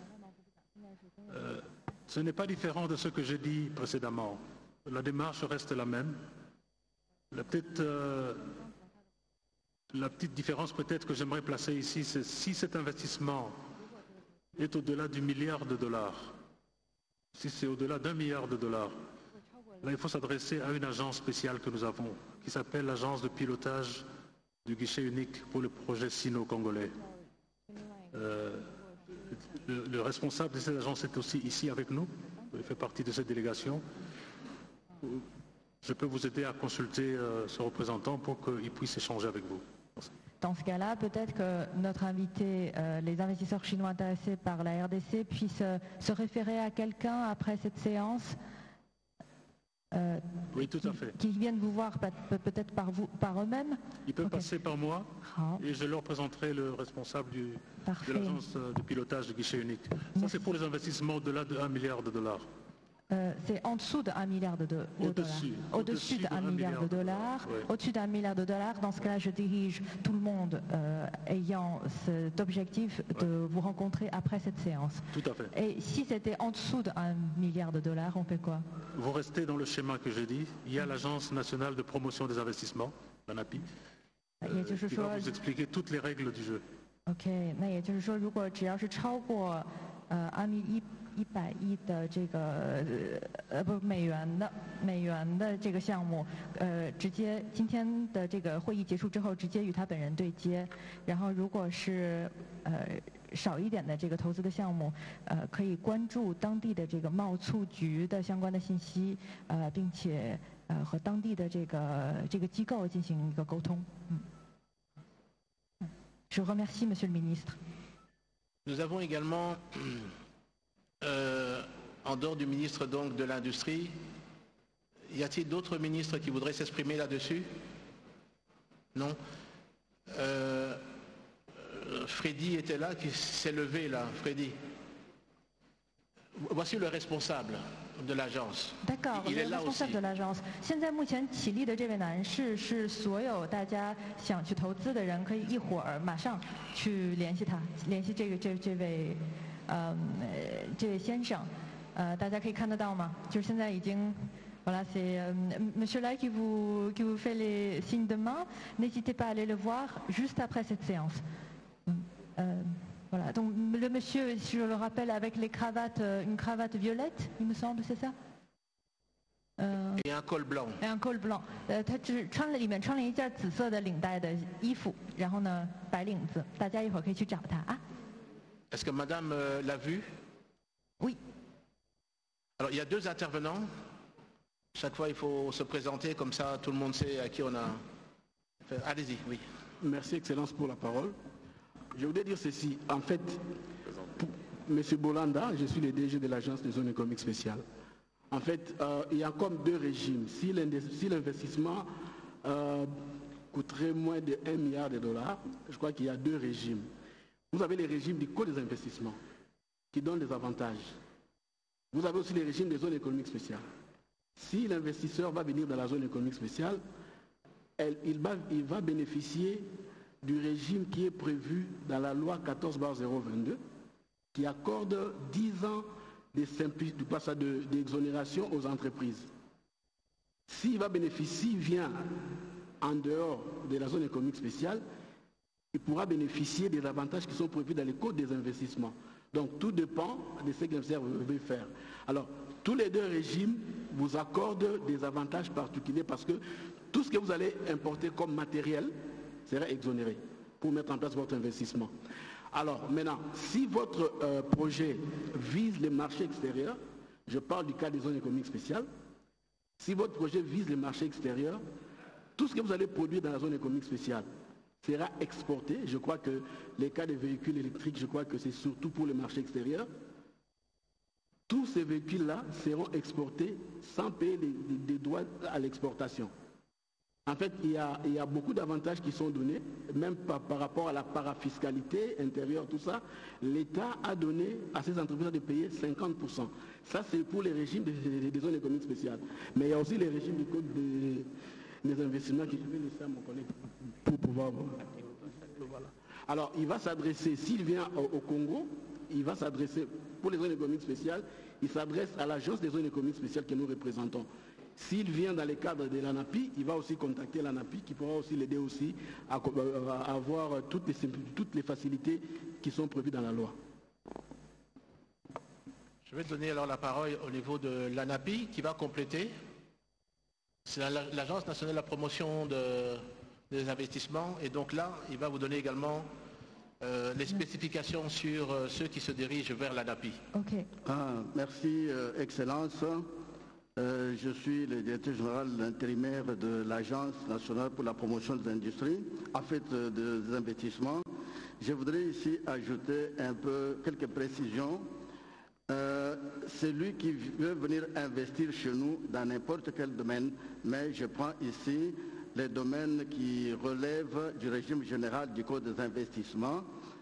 Euh, ce n'est pas différent de ce que j'ai dit précédemment. La démarche reste la même. La petite, euh, la petite différence peut-être que j'aimerais placer ici, c'est si cet investissement est au-delà du milliard de dollars, si c'est au-delà d'un milliard de dollars, là il faut s'adresser à une agence spéciale que nous avons, qui s'appelle l'agence de pilotage du guichet unique pour le projet sino-congolais. Euh, le, le responsable de cette agence est aussi ici avec nous, il fait partie de cette délégation. Je peux vous aider à consulter euh, ce représentant pour qu'il puisse échanger avec vous. Dans ce cas-là, peut-être que notre invité, euh, les investisseurs chinois intéressés par la R D C, puissent euh, se référer à quelqu'un après cette séance euh, Oui, tout qui, à fait. Qui viennent vous voir peut-être par, vous, par eux-mêmes. Ils peuvent okay. passer par moi et je leur présenterai le responsable du, de l'agence de pilotage de guichet unique. Ça, c'est pour les investissements au-delà de un milliard de dollars. Euh, c'est en dessous d'un milliard de, de, de dollars. Au-dessus au d'un milliard de dollars. Ouais. Au-dessus d'un milliard de dollars. Dans ce cas-là, je dirige tout le monde euh, ayant cet objectif de ouais. vous rencontrer après cette séance. Tout à fait. Et si c'était en dessous d'un milliard de dollars, on fait quoi? Vous restez dans le schéma que j'ai dit. Il y a l'Agence nationale de promotion des investissements, l'ANAPI, euh, qui va vous expliquer toutes les règles du jeu. OK， 那也就是说，如果只要是超过呃阿米一一百亿的这个呃不美元的美元的这个项目，呃，直接今天的这个会议结束之后，直接与他本人对接。然后，如果是呃少一点的这个投资的项目，呃，可以关注当地的这个贸促局的相关的信息，呃，并且呃和当地的这个这个机构进行一个沟通。嗯。Je vous remercie, Monsieur le Ministre. Nous avons également, euh, en dehors du ministre donc de l'Industrie, y a-t-il d'autres ministres qui voudraient s'exprimer là-dessus? Non. Euh, Freddy était là, qui s'est levé là. Freddy. Voici le responsable de l'agence. D'accord, le responsable de l'agence. 现在目前起立的这位男士是所有大家想去投资的人，可以一会儿马上去联系他，联系这个这这位呃这位先生。呃，大家可以看得到吗？就是现在已经。Voilà, c'est euh, monsieur là qui vous, qui vous fait les signes de main. N'hésitez pas à aller le voir juste après cette séance. Euh, Voilà, donc le monsieur, si je le rappelle, avec les cravates, une cravate violette, il me semble, c'est ça? Euh, et un col blanc. Et un col blanc. 呃，他只穿了里面穿了一件紫色的领带的衣服，然后呢，白领子。大家一会儿可以去找他啊。 Est-ce que Madame euh, l'a vu? Oui. Alors il y a deux intervenants. Chaque fois, il faut se présenter comme ça, tout le monde sait à qui on a. Allez-y, oui. Merci, Excellence, pour la parole. Je voudrais dire ceci. En fait, pour M. Bolanda, je suis le D G de l'Agence des zones économiques spéciales. En fait, euh, il y a comme deux régimes. Si l'investissement euh, coûterait moins de un milliard de dollars, je crois qu'il y a deux régimes. Vous avez les régimes du Code des investissements qui donnent des avantages. Vous avez aussi les régimes des zones économiques spéciales. Si l'investisseur va venir dans la zone économique spéciale, elle, il, va, il va bénéficier du régime qui est prévu dans la loi quatorze barre zéro vingt-deux qui accorde dix ans d'exonération aux entreprises. S'il va bénéficier, s'il vient en dehors de la zone économique spéciale, il pourra bénéficier des avantages qui sont prévus dans les codes des investissements. Donc tout dépend de ce que l'investisseur veut faire. Alors, tous les deux régimes vous accordent des avantages particuliers parce que tout ce que vous allez importer comme matériel serait exonéré pour mettre en place votre investissement. Alors maintenant, si votre euh, projet vise les marchés extérieurs, je parle du cas des zones économiques spéciales, si votre projet vise les marchés extérieurs, tout ce que vous allez produire dans la zone économique spéciale sera exporté. Je crois que les cas des véhicules électriques, je crois que c'est surtout pour les marchés extérieurs. tous ces véhicules-là seront exportés sans payer des, des, des droits à l'exportation. En fait, il y a, il y a beaucoup d'avantages qui sont donnés, même par, par rapport à la parafiscalité intérieure, tout ça. L'État a donné à ces entreprises de payer cinquante pour cent. Ça, c'est pour les régimes des, des, des zones économiques spéciales. Mais il y a aussi les régimes du code des, des investissements que je vais laisser à mon collègue pour pouvoir voir. Voilà. Alors, il va s'adresser, s'il vient au, au Congo, il va s'adresser, pour les zones économiques spéciales, il s'adresse à l'agence des zones économiques spéciales que nous représentons. S'il vient dans le cadre de l'ANAPI, il va aussi contacter l'ANAPI qui pourra aussi l'aider aussi à, à avoir toutes les, toutes les facilités qui sont prévues dans la loi. Je vais donner alors la parole au niveau de l'ANAPI qui va compléter. C'est l'Agence nationale de la promotion de, des investissements et donc là, il va vous donner également euh, les spécifications sur euh, ceux qui se dirigent vers l'ANAPI. Okay. Ah, merci, euh, Excellence. Euh, je suis le directeur général intérimaire de l'Agence nationale pour la promotion des industries, en fait euh, des investissements. Je voudrais ici ajouter un peu quelques précisions. Euh, celui qui veut venir investir chez nous dans n'importe quel domaine, mais je prends ici les domaines qui relèvent du régime général du Code des investissements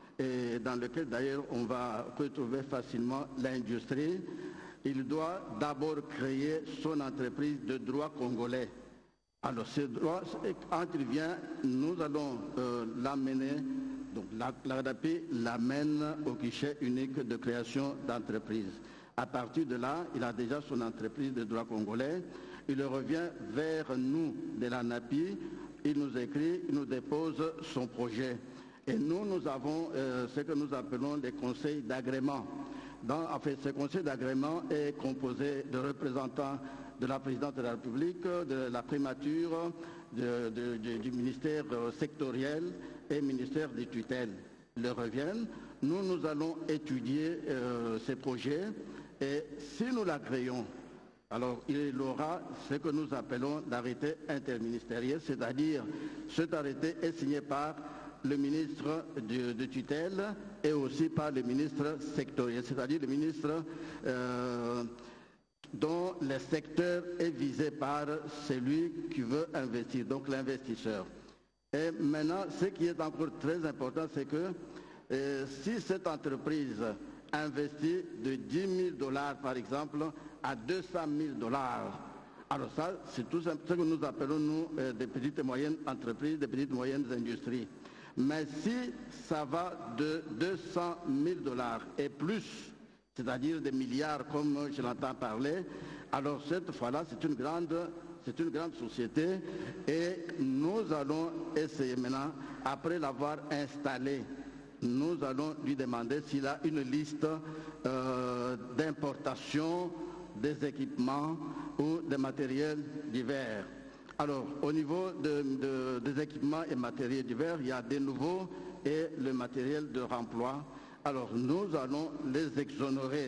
et dans lequel d'ailleurs on va retrouver facilement l'industrie. Il doit d'abord créer son entreprise de droit congolais. Alors ce droit, quand il vient, nous allons euh, l'amener, donc l'ANAPI l'amène au guichet unique de création d'entreprise. À partir de là, il a déjà son entreprise de droit congolais. Il revient vers nous de l'ANAPI, il nous écrit, il nous dépose son projet. Et nous, nous avons euh, ce que nous appelons les conseils d'agrément. Dans, en fait, ce conseil d'agrément est composé de représentants de la présidence de la République, de la primature, de, de, de, du ministère sectoriel et ministère des tutelles. Ils reviennent. Nous, nous allons étudier euh, ces projets et si nous la créons, alors il aura ce que nous appelons l'arrêté interministériel, c'est-à-dire cet arrêté est signé par le ministre de, de tutelle et aussi par le ministre sectoriel, c'est-à-dire le ministre euh, dont le secteur est visé par celui qui veut investir, donc l'investisseur. Et maintenant, ce qui est encore très important, c'est que euh, si cette entreprise investit de dix mille dollars, par exemple, à deux cent mille dollars, alors ça, c'est tout ce que nous appelons, nous, euh, des petites et moyennes entreprises, des petites et moyennes industries. Mais si ça va de deux cent mille dollars et plus, c'est-à-dire des milliards comme je l'entends parler, alors cette fois-là, c'est une grande, c'est une grande société et nous allons essayer maintenant, après l'avoir installé, nous allons lui demander s'il a une liste euh, d'importation des équipements ou des matériels divers. Alors, au niveau de, de, des équipements et matériels divers, il y a des nouveaux et le matériel de remploi. Alors, nous allons les exonérer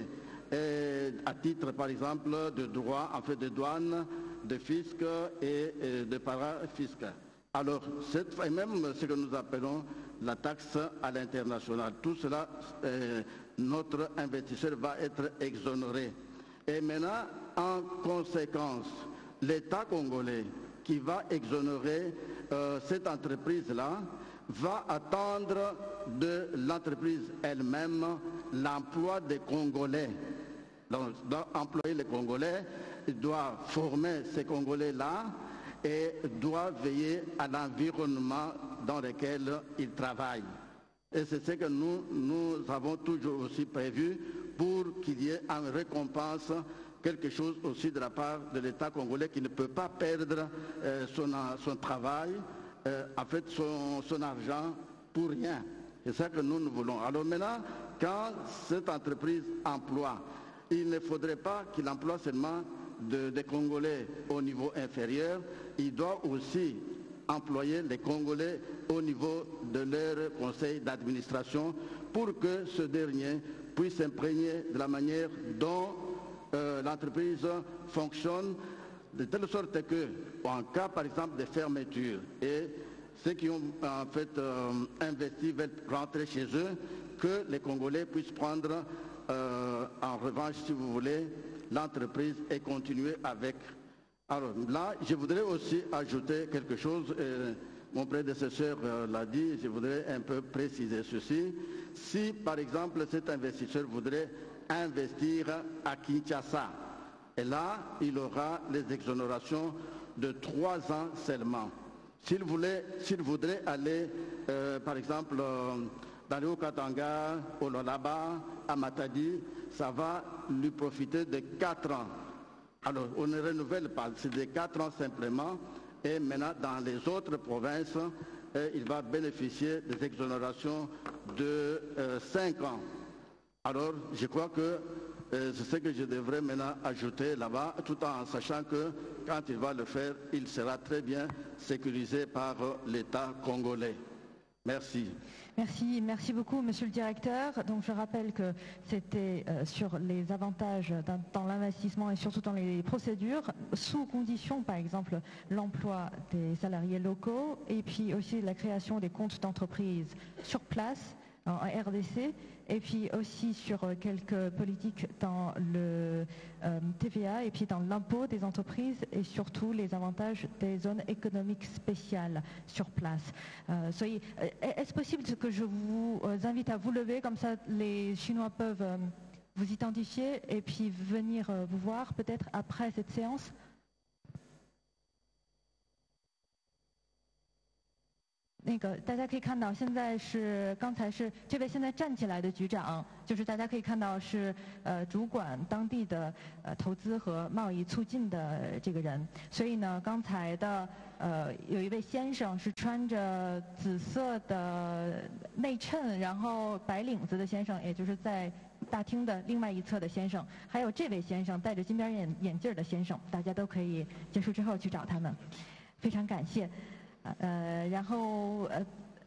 et, à titre, par exemple, de droit, en fait, de douane, de fisc et, et de parafisc. Alors, cette, et même ce que nous appelons la taxe à l'international, tout cela, euh, notre investisseur va être exonéré. Et maintenant, en conséquence, l'État congolais qui va exonérer euh, cette entreprise-là, va attendre de l'entreprise elle-même l'emploi des Congolais. Donc, doit employer les Congolais, il doit former ces Congolais-là et doit veiller à l'environnement dans lequel ils travaillent. Et c'est ce que nous, nous avons toujours aussi prévu pour qu'il y ait en récompense quelque chose aussi de la part de l'État congolais qui ne peut pas perdre euh, son, son travail, euh, en fait son, son argent pour rien. C'est ça que nous, nous voulons. Alors maintenant, quand cette entreprise emploie, il ne faudrait pas qu'il emploie seulement de, des Congolais au niveau inférieur, il doit aussi employer les Congolais au niveau de leur conseil d'administration pour que ce dernier puisse s'imprégner de la manière dont Euh, l'entreprise fonctionne de telle sorte que, en cas par exemple de fermeture, et ceux qui ont en fait euh, investi veulent rentrer chez eux, que les Congolais puissent prendre euh, en revanche, si vous voulez, l'entreprise ait continué avec. Alors là, je voudrais aussi ajouter quelque chose. Euh, mon prédécesseur euh, l'a dit, je voudrais un peu préciser ceci. Si, par exemple, cet investisseur voudrait investir à Kinshasa, et là, il aura les exonérations de trois ans seulement. S'il voulait, s'il voudrait aller, euh, par exemple, euh, dans le Haut-Katanga, au Lualaba, à Matadi, ça va lui profiter de quatre ans. Alors, on ne renouvelle pas, c'est de quatre ans simplement. Et maintenant, dans les autres provinces, euh, il va bénéficier des exonérations de euh, cinq ans. Alors, je crois que euh, c'est ce que je devrais maintenant ajouter là-bas, tout en sachant que quand il va le faire, il sera très bien sécurisé par euh, l'État congolais. Merci. Merci, merci beaucoup, Monsieur le Directeur. Donc, je rappelle que c'était euh, sur les avantages dans, dans l'investissement et surtout dans les procédures, sous condition, par exemple, l'emploi des salariés locaux et puis aussi la création des comptes d'entreprise sur place en R D C et puis aussi sur quelques politiques dans le euh, T V A et puis dans l'impôt des entreprises et surtout les avantages des zones économiques spéciales sur place. Euh, soyez, est-ce possible que je vous invite à vous lever, comme ça les Chinois peuvent euh, vous identifier et puis venir euh, vous voir peut-être après cette séance? 那个大家可以看到，现在是刚才是这位现在站起来的局长，就是大家可以看到是呃主管当地的呃投资和贸易促进的这个人。所以呢，刚才的呃有一位先生是穿着紫色的内衬，然后白领子的先生，也就是在大厅的另外一侧的先生，还有这位先生戴着金边眼眼镜的先生，大家都可以结束之后去找他们。非常感谢。 Euh, euh,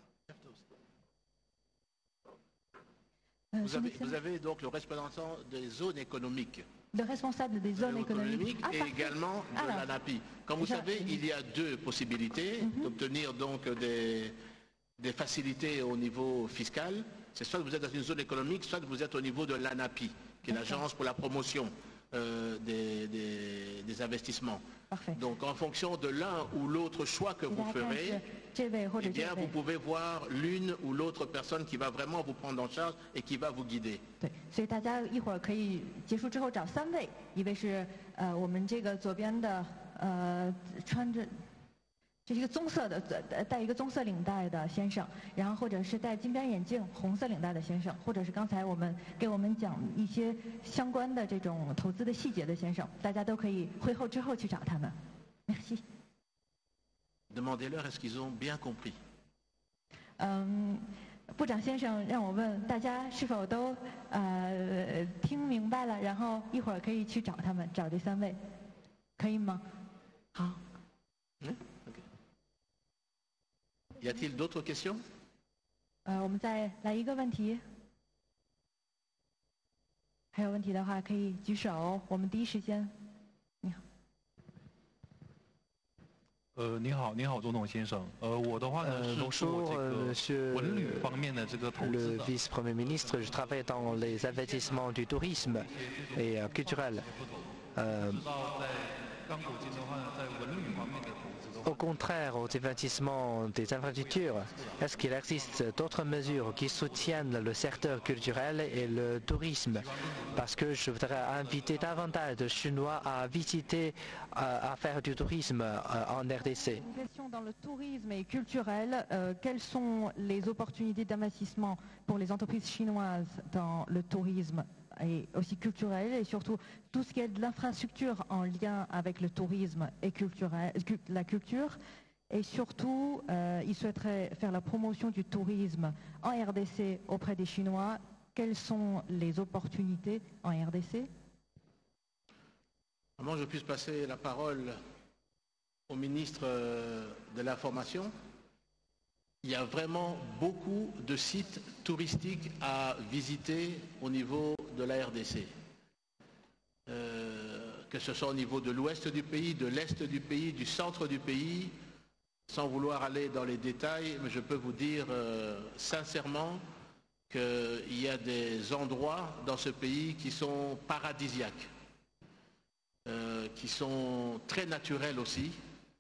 vous, avez, vous avez donc le représentant des zones économiques. Le responsable des zones économiques ah, et également de Alors, l'ANAPI. Comme vous je... savez, il y a deux possibilités mm-hmm. d'obtenir donc des, des facilités au niveau fiscal. C'est soit vous êtes dans une zone économique, soit vous êtes au niveau de l'ANAPI, qui est l'agence pour la promotion euh, des, des, des investissements. Parfait. Donc en fonction de l'un ou l'autre choix que vous ferez, eh bien, vous pouvez voir l'une ou l'autre personne qui va vraiment vous prendre en charge et qui va vous guider. 对，所以大家一会儿可以结束之后找三位，一位是呃我们这个左边的呃穿着这是一个棕色的戴一个棕色领带的先生，然后或者是戴金边眼镜红色领带的先生，或者是刚才我们给我们讲一些相关的这种投资的细节的先生，大家都可以会后之后去找他们。Merci. Demandez-leur est-ce qu'ils ont bien compris. 嗯，部长先生让我问大家是否都呃听明白了，然后一会儿可以去找他们，找这三位，可以吗？好。 嗯 Y a-t-il d'autres questions? 呃，我们再来一个问题。还有问题的话可以举手，我们第一时间。你好。 呃，你好，你好，总统先生。呃，我的话呢是做这个文旅方面的这个投资的。 Le vice-premier ministre, je travaille dans les investissements du tourisme et culturel. Euh, Au contraire, aux investissements des infrastructures, est-ce qu'il existe d'autres mesures qui soutiennent le secteur culturel et le tourisme? Parce que je voudrais inviter davantage de Chinois à visiter, à, à faire du tourisme en R D C. Une question dans le tourisme et culturel. Euh, quelles sont les opportunités d'investissement pour les entreprises chinoises dans le tourisme et aussi culturel et surtout tout ce qui est de l'infrastructure en lien avec le tourisme et culturel, la culture et surtout euh, ils souhaiteraient faire la promotion du tourisme en R D C auprès des Chinois. Quelles sont les opportunités en R D C? Avant que je puisse passer la parole au ministre de l'Information, il y a vraiment beaucoup de sites touristiques à visiter au niveau de la R D C. Euh, que ce soit au niveau de l'ouest du pays, de l'est du pays, du centre du pays, sans vouloir aller dans les détails, mais je peux vous dire euh, sincèrement qu'il y a des endroits dans ce pays qui sont paradisiaques, euh, qui sont très naturels aussi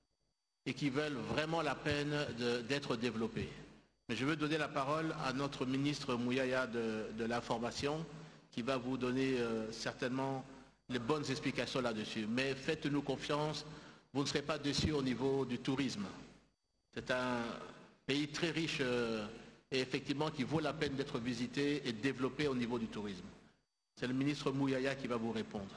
et qui veulent vraiment la peine d'être développés. Mais je veux donner la parole à notre ministre Mouyaya de, de l'Information qui va vous donner euh, certainement les bonnes explications là-dessus. Mais faites-nous confiance, vous ne serez pas déçus au niveau du tourisme. C'est un pays très riche euh, et effectivement qui vaut la peine d'être visité et développé au niveau du tourisme. C'est le ministre Mouyaya qui va vous répondre.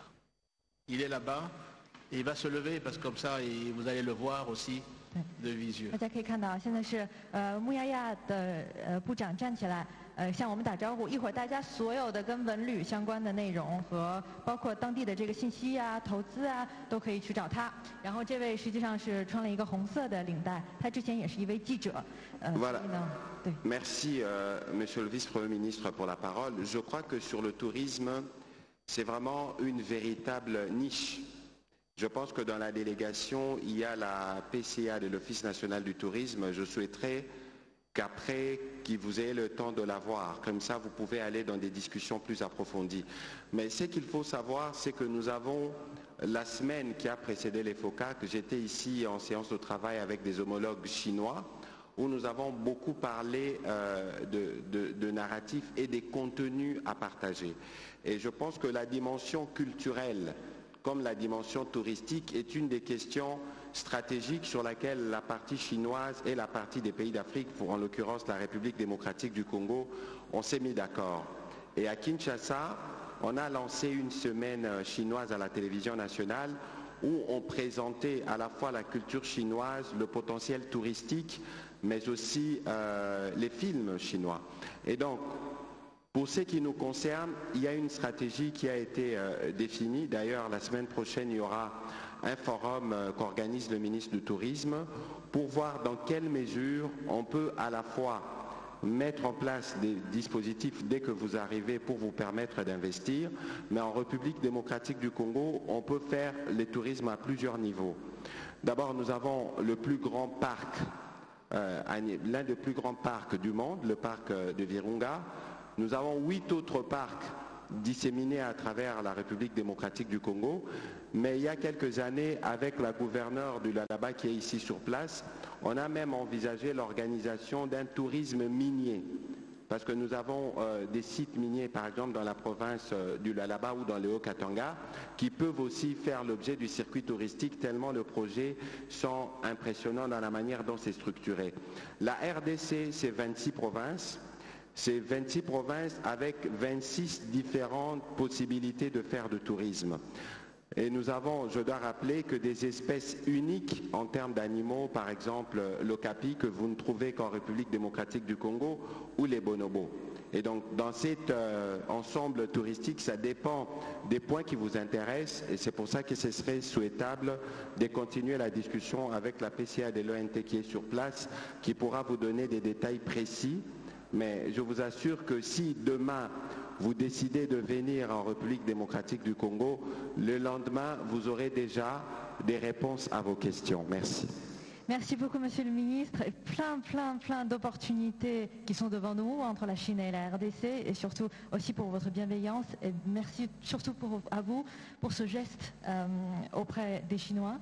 Il est là-bas et il va se lever parce que comme ça et vous allez le voir aussi de visu. 大家可以看到，现在是呃穆亚亚的呃部长站起来，呃向我们打招呼。一会儿大家所有的跟文旅相关的内容和包括当地的这个信息啊、投资啊，都可以去找他。然后这位实际上是穿了一个红色的领带，他之前也是一位记者。呃， voilà. 对。 Merci, euh, Monsieur le Vice-Premier ministre, pour la parole. Je crois que sur le tourisme, c'est vraiment une véritable niche. Je pense que dans la délégation, il y a la P C A de l'Office national du tourisme. Je souhaiterais qu'après, qu'il vous ayez le temps de la voir. Comme ça, vous pouvez aller dans des discussions plus approfondies. Mais ce qu'il faut savoir, c'est que nous avons, la semaine qui a précédé les FOCA, que j'étais ici en séance de travail avec des homologues chinois, où nous avons beaucoup parlé euh, de, de, de narratifs et des contenus à partager. Et je pense que la dimension culturelle, comme la dimension touristique, est une des questions stratégiques sur laquelle la partie chinoise et la partie des pays d'Afrique, pour en l'occurrence la République démocratique du Congo, on s'est mis d'accord. Et à Kinshasa, on a lancé une semaine chinoise à la télévision nationale où on présentait à la fois la culture chinoise, le potentiel touristique, mais aussi euh, les films chinois. Et donc, pour ce qui nous concerne, il y a une stratégie qui a été euh, définie. D'ailleurs, la semaine prochaine, il y aura un forum euh, qu'organise le ministre du Tourisme pour voir dans quelle mesure on peut à la fois mettre en place des dispositifs dès que vous arrivez pour vous permettre d'investir, mais en République démocratique du Congo, on peut faire le tourisme à plusieurs niveaux. D'abord, nous avons le plus grand parc, euh, l'un des plus grands parcs du monde, le parc de Virunga. Nous avons huit autres parcs disséminés à travers la République démocratique du Congo, mais il y a quelques années, avec la gouverneure du Lualaba qui est ici sur place, on a même envisagé l'organisation d'un tourisme minier, parce que nous avons euh, des sites miniers, par exemple dans la province euh, du Lualaba ou dans le Haut-Katanga, qui peuvent aussi faire l'objet du circuit touristique, tellement le projet sont impressionnants dans la manière dont c'est structuré. La R D C, c'est vingt-six provinces. C'est vingt-six provinces avec vingt-six différentes possibilités de faire du tourisme. Et nous avons, je dois rappeler, que des espèces uniques en termes d'animaux, par exemple l'okapi, que vous ne trouvez qu'en République démocratique du Congo, ou les bonobos. Et donc, dans cet euh, ensemble touristique, ça dépend des points qui vous intéressent, et c'est pour ça que ce serait souhaitable de continuer la discussion avec la P C A de l'O N T qui est sur place, qui pourra vous donner des détails précis. Mais je vous assure que si demain vous décidez de venir en République démocratique du Congo, le lendemain vous aurez déjà des réponses à vos questions. Merci. Merci beaucoup, Monsieur le Ministre. Et plein, plein, plein d'opportunités qui sont devant nous entre la Chine et la R D C, et surtout aussi pour votre bienveillance. Et merci surtout pour, à vous pour ce geste euh, auprès des Chinois.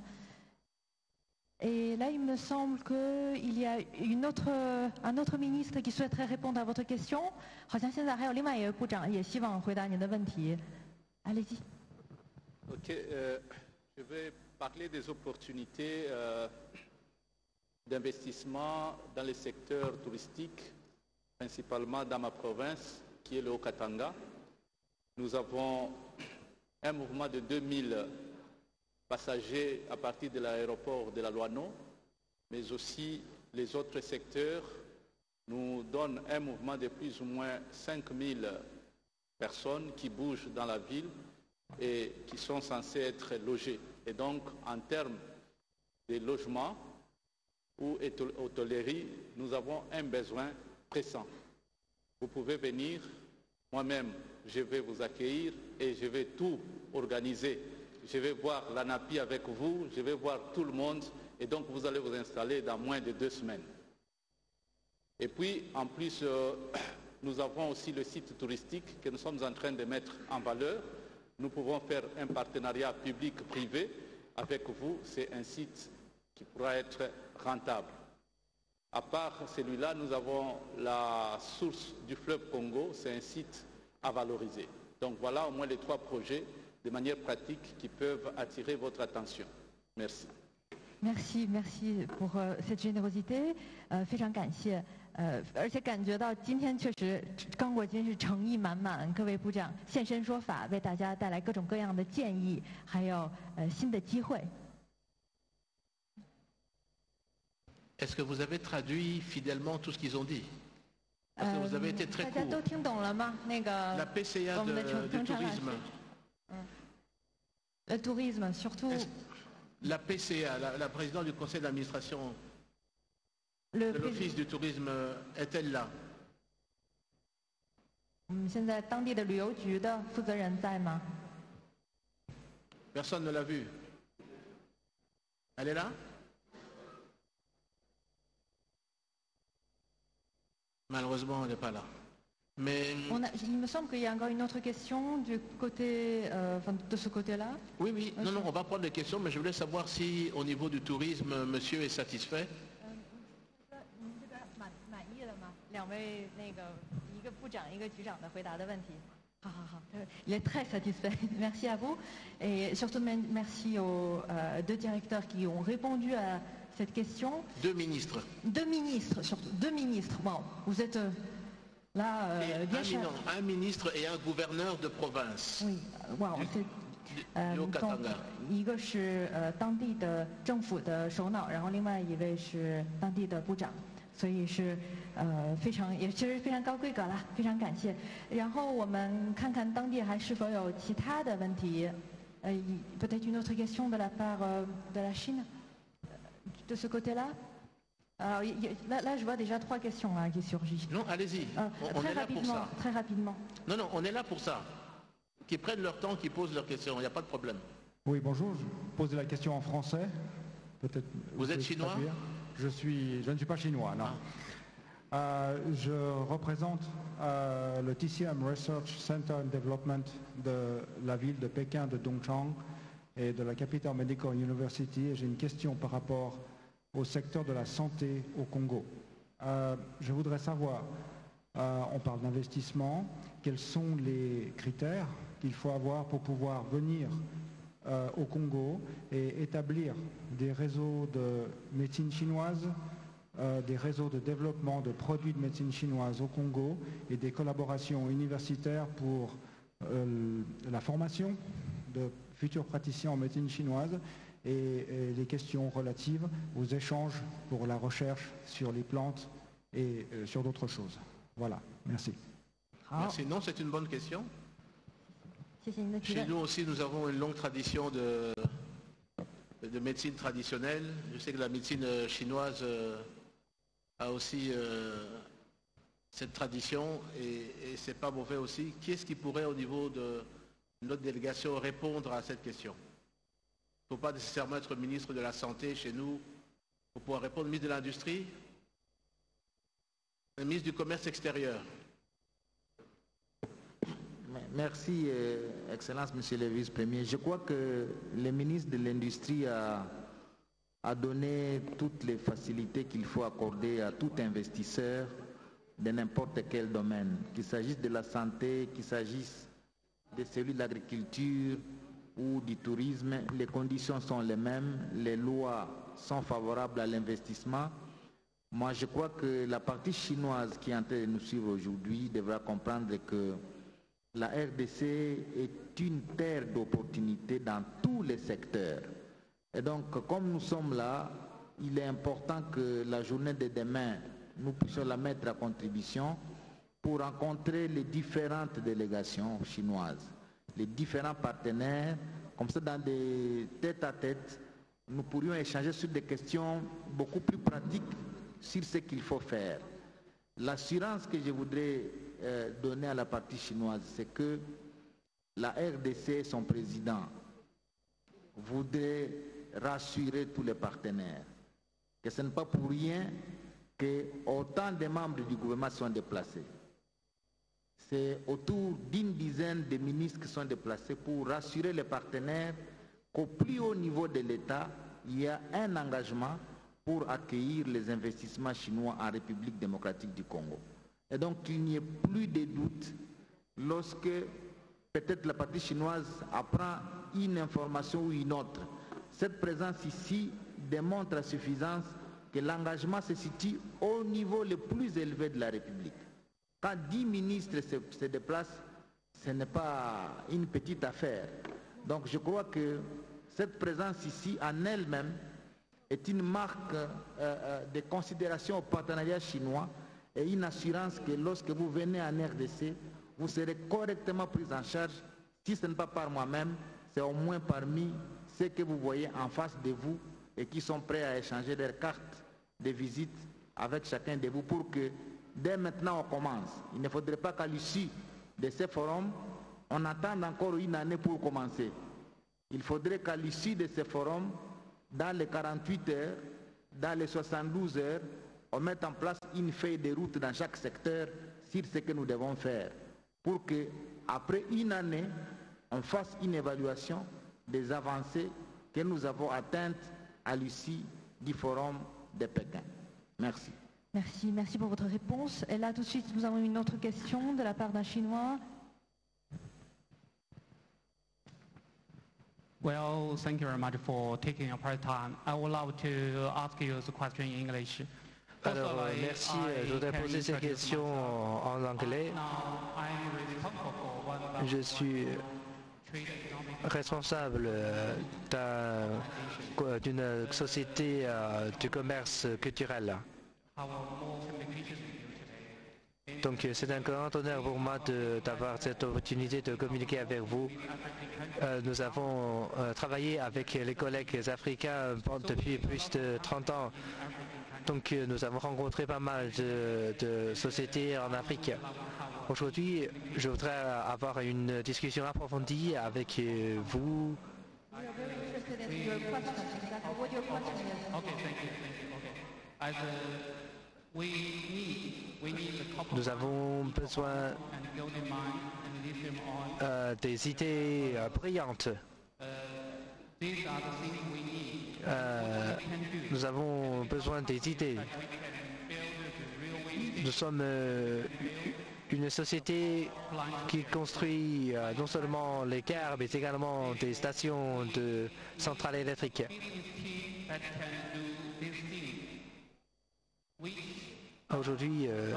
Et là, il me semble qu'il y a une autre, un autre ministre qui souhaiterait répondre à votre question. Allez-y. Ok, euh, je vais parler des opportunités euh, d'investissement dans le secteur touristique, principalement dans ma province, qui est le Haut-Katanga. Nous avons un mouvement de deux mille passagers à partir de l'aéroport de la Loano, mais aussi les autres secteurs nous donnent un mouvement de plus ou moins cinq mille personnes qui bougent dans la ville et qui sont censées être logées. Et donc, en termes de logement ou hôtellerie, nous avons un besoin pressant. Vous pouvez venir, moi-même, je vais vous accueillir et je vais tout organiser. Je vais voir l'ANAPI avec vous, je vais voir tout le monde, et donc vous allez vous installer dans moins de deux semaines. Et puis, en plus, euh, nous avons aussi le site touristique que nous sommes en train de mettre en valeur. Nous pouvons faire un partenariat public-privé avec vous. C'est un site qui pourra être rentable. À part celui-là, nous avons la source du fleuve Congo. C'est un site à valoriser. Donc voilà au moins les trois projets de manière pratique qui peuvent attirer votre attention. Merci. Merci, merci pour uh, cette générosité， 呃，非常感谢，呃，而且感觉到今天确实刚果金是诚意满满，各位部长现身说法，为大家带来各种各样的建议，还有呃新的机会。 Est-ce que vous avez traduit fidèlement tout ce qu'ils ont dit? Parce que vous avez été très court. 大家都听懂了吗？那个 La P C A de, du tourisme. Le tourisme, surtout. La P C A, la, la présidente du conseil d'administration de l'office du tourisme, est-elle là? 我们现在当地的旅游局的负责人在吗？ Personne ne l'a vue. Elle est là? Malheureusement, elle n'est pas là. Mais... On a, il me semble qu'il y a encore une autre question du côté, euh, enfin, de ce côté-là. Oui, oui, non, non, on va prendre les questions, mais je voulais savoir si au niveau du tourisme, monsieur est satisfait. Il est très satisfait. Merci à vous. Et surtout, merci aux euh, deux directeurs qui ont répondu à cette question. Deux ministres. Deux ministres, surtout. Deux ministres. Bon, vous êtes... Euh, Là, euh, un, min un ministre et un gouverneur de province. Oui, wow, c'est 呃，一个是呃当地的政府的首脑，然后另外一位是当地的部长，所以是呃非常也其实非常高规格啦，非常感谢。然后我们看看当地还是否有其他的问题。呃，peut-être une autre question de la part de la Chine, de ce côté-là. Alors, là, là, je vois déjà trois questions là, qui surgissent. Non, allez-y. Euh, on, on est là pour ça. Très rapidement. Non, non, on est là pour ça. Qu'ils prennent leur temps, qu'ils posent leurs questions. Il n'y a pas de problème. Oui, bonjour. Je pose la question en français. Peut-être. Vous, vous êtes chinois? Traduire. Je suis. Je ne suis pas chinois, non. Ah. Euh, je représente euh, le T C M Research Center and Development de la ville de Pékin, de Dongchang et de la Capital Medical University. Et j'ai une question par rapport au secteur de la santé au Congo. Euh, je voudrais savoir, euh, on parle d'investissement, quels sont les critères qu'il faut avoir pour pouvoir venir euh, au Congo et établir des réseaux de médecine chinoise, euh, des réseaux de développement de produits de médecine chinoise au Congo et des collaborations universitaires pour euh, la formation de futurs praticiens en médecine chinoise et, et les questions relatives aux échanges pour la recherche sur les plantes et euh, sur d'autres choses. Voilà, merci. Merci. Non, c'est une bonne question. Chez nous aussi, nous avons une longue tradition de, de médecine traditionnelle. Je sais que la médecine chinoise a aussi euh, cette tradition et, et c'est pas mauvais aussi. Qui est-ce qui pourrait, au niveau de notre délégation, répondre à cette question? Il ne faut pas nécessairement être ministre de la Santé chez nous pour pouvoir répondre. Ministre de l'Industrie, le ministre du Commerce extérieur. Merci, euh, Excellence, Monsieur le Vice-Premier. Je crois que le ministre de l'Industrie a, a donné toutes les facilités qu'il faut accorder à tout investisseur de n'importe quel domaine, qu'il s'agisse de la santé, qu'il s'agisse de celui de l'agriculture ou du tourisme. Les conditions sont les mêmes, les lois sont favorables à l'investissement. Moi, je crois que la partie chinoise qui est en train de nous suivre aujourd'hui devra comprendre que la R D C est une terre d'opportunité dans tous les secteurs. Et donc, comme nous sommes là, il est important que la journée de demain, nous puissions la mettre à contribution pour rencontrer les différentes délégations chinoises, les différents partenaires. Comme ça, dans des tête-à-tête, nous pourrions échanger sur des questions beaucoup plus pratiques sur ce qu'il faut faire. L'assurance que je voudrais euh, donner à la partie chinoise, c'est que la R D C et son président voudraient rassurer tous les partenaires, que ce n'est pas pour rien que autant de membres du gouvernement sont déplacés. c'est autour d'une dizaine de ministres qui sont déplacés pour rassurer les partenaires qu'au plus haut niveau de l'État, il y a un engagement pour accueillir les investissements chinois en République démocratique du Congo. Et donc qu'il n'y ait plus de doute lorsque peut-être la partie chinoise apprend une information ou une autre. Cette présence ici démontre à suffisance que l'engagement se situe au niveau le plus élevé de la République. Quand dix ministres se, se déplacent, ce n'est pas une petite affaire. Donc je crois que cette présence ici en elle-même est une marque euh, euh, de considération au partenariat chinois et une assurance que lorsque vous venez en R D C, vous serez correctement pris en charge. Si ce n'est pas par moi-même, c'est au moins parmi ceux que vous voyez en face de vous et qui sont prêts à échanger leurs cartes de visite avec chacun de vous pour que dès maintenant on commence. Il ne faudrait pas qu'à l'issue de ces forums, on attende encore une année pour commencer. Il faudrait qu'à l'issue de ces forums, dans les quarante-huit heures, dans les soixante-douze heures, on mette en place une feuille de route dans chaque secteur sur ce que nous devons faire pour que, après une année, on fasse une évaluation des avancées que nous avons atteintes à l'issue du forum de Pékin. Merci. Merci, merci pour votre réponse. Et là, tout de suite, nous avons une autre question de la part d'un Chinois. Well, thank you very much for taking your part time. I would love to ask you the question in English. Alors, euh, merci. Je voudrais poser cette question en, en anglais. Je suis responsable d'une société du commerce culturel. Donc c'est un grand honneur pour moi d'avoir cette opportunité de communiquer avec vous. Euh, nous avons euh, travaillé avec les collègues africains depuis plus de trente ans. Donc euh, nous avons rencontré pas mal de, de sociétés en Afrique. Aujourd'hui, je voudrais avoir une discussion approfondie avec euh, vous. Nous avons besoin euh, des idées euh, brillantes. Euh, nous avons besoin des idées. Nous sommes euh, une société qui construit euh, non seulement les gares, mais également des stations de centrales électriques. Aujourd'hui, euh,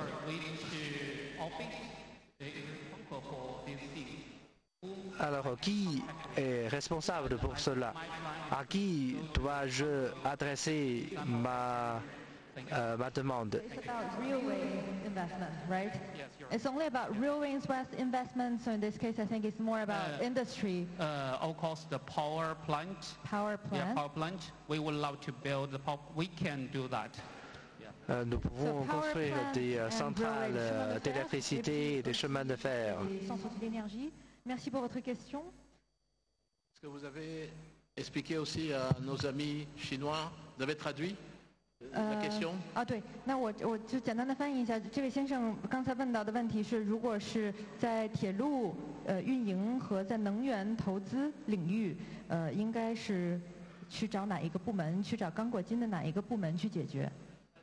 alors qui est responsable pour cela? À qui dois-je adresser ma, euh, ma demande? It's about railway investment, right? It's only about railway investments, so in this case I think it's more about uh, industry. Uh, of course, the power plant. Power plant. Yeah, power plant. We would love to build the power. We can do that. Euh, nous pouvons construire des euh, centrales euh, d'électricité et des chemins de fer. Merci pour votre question. Est-ce que vous avez expliqué aussi à nos amis chinois, vous avez traduit la question? 啊，对，那我我就简单的翻译一下。这位先生刚才问到的问题是，如果是在铁路呃运营和在能源投资领域，呃，应该是去找哪一个部门？去找刚果金的哪一个部门去解决？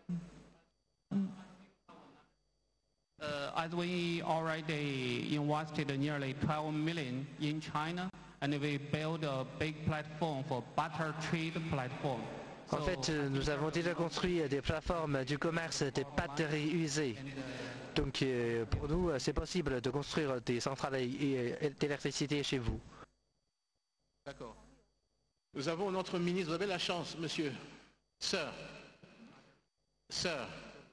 Uh, as we already invested nearly twelve million in China, and we built a big platform for barter trade platform. En fait, nous avons déjà construit des plateformes du commerce des batteries usées. Donc, pour nous, c'est possible de construire des centrales d'électricité chez vous. D'accord. Nous avons notre ministre. Vous avez la chance, monsieur. Sir. Sir.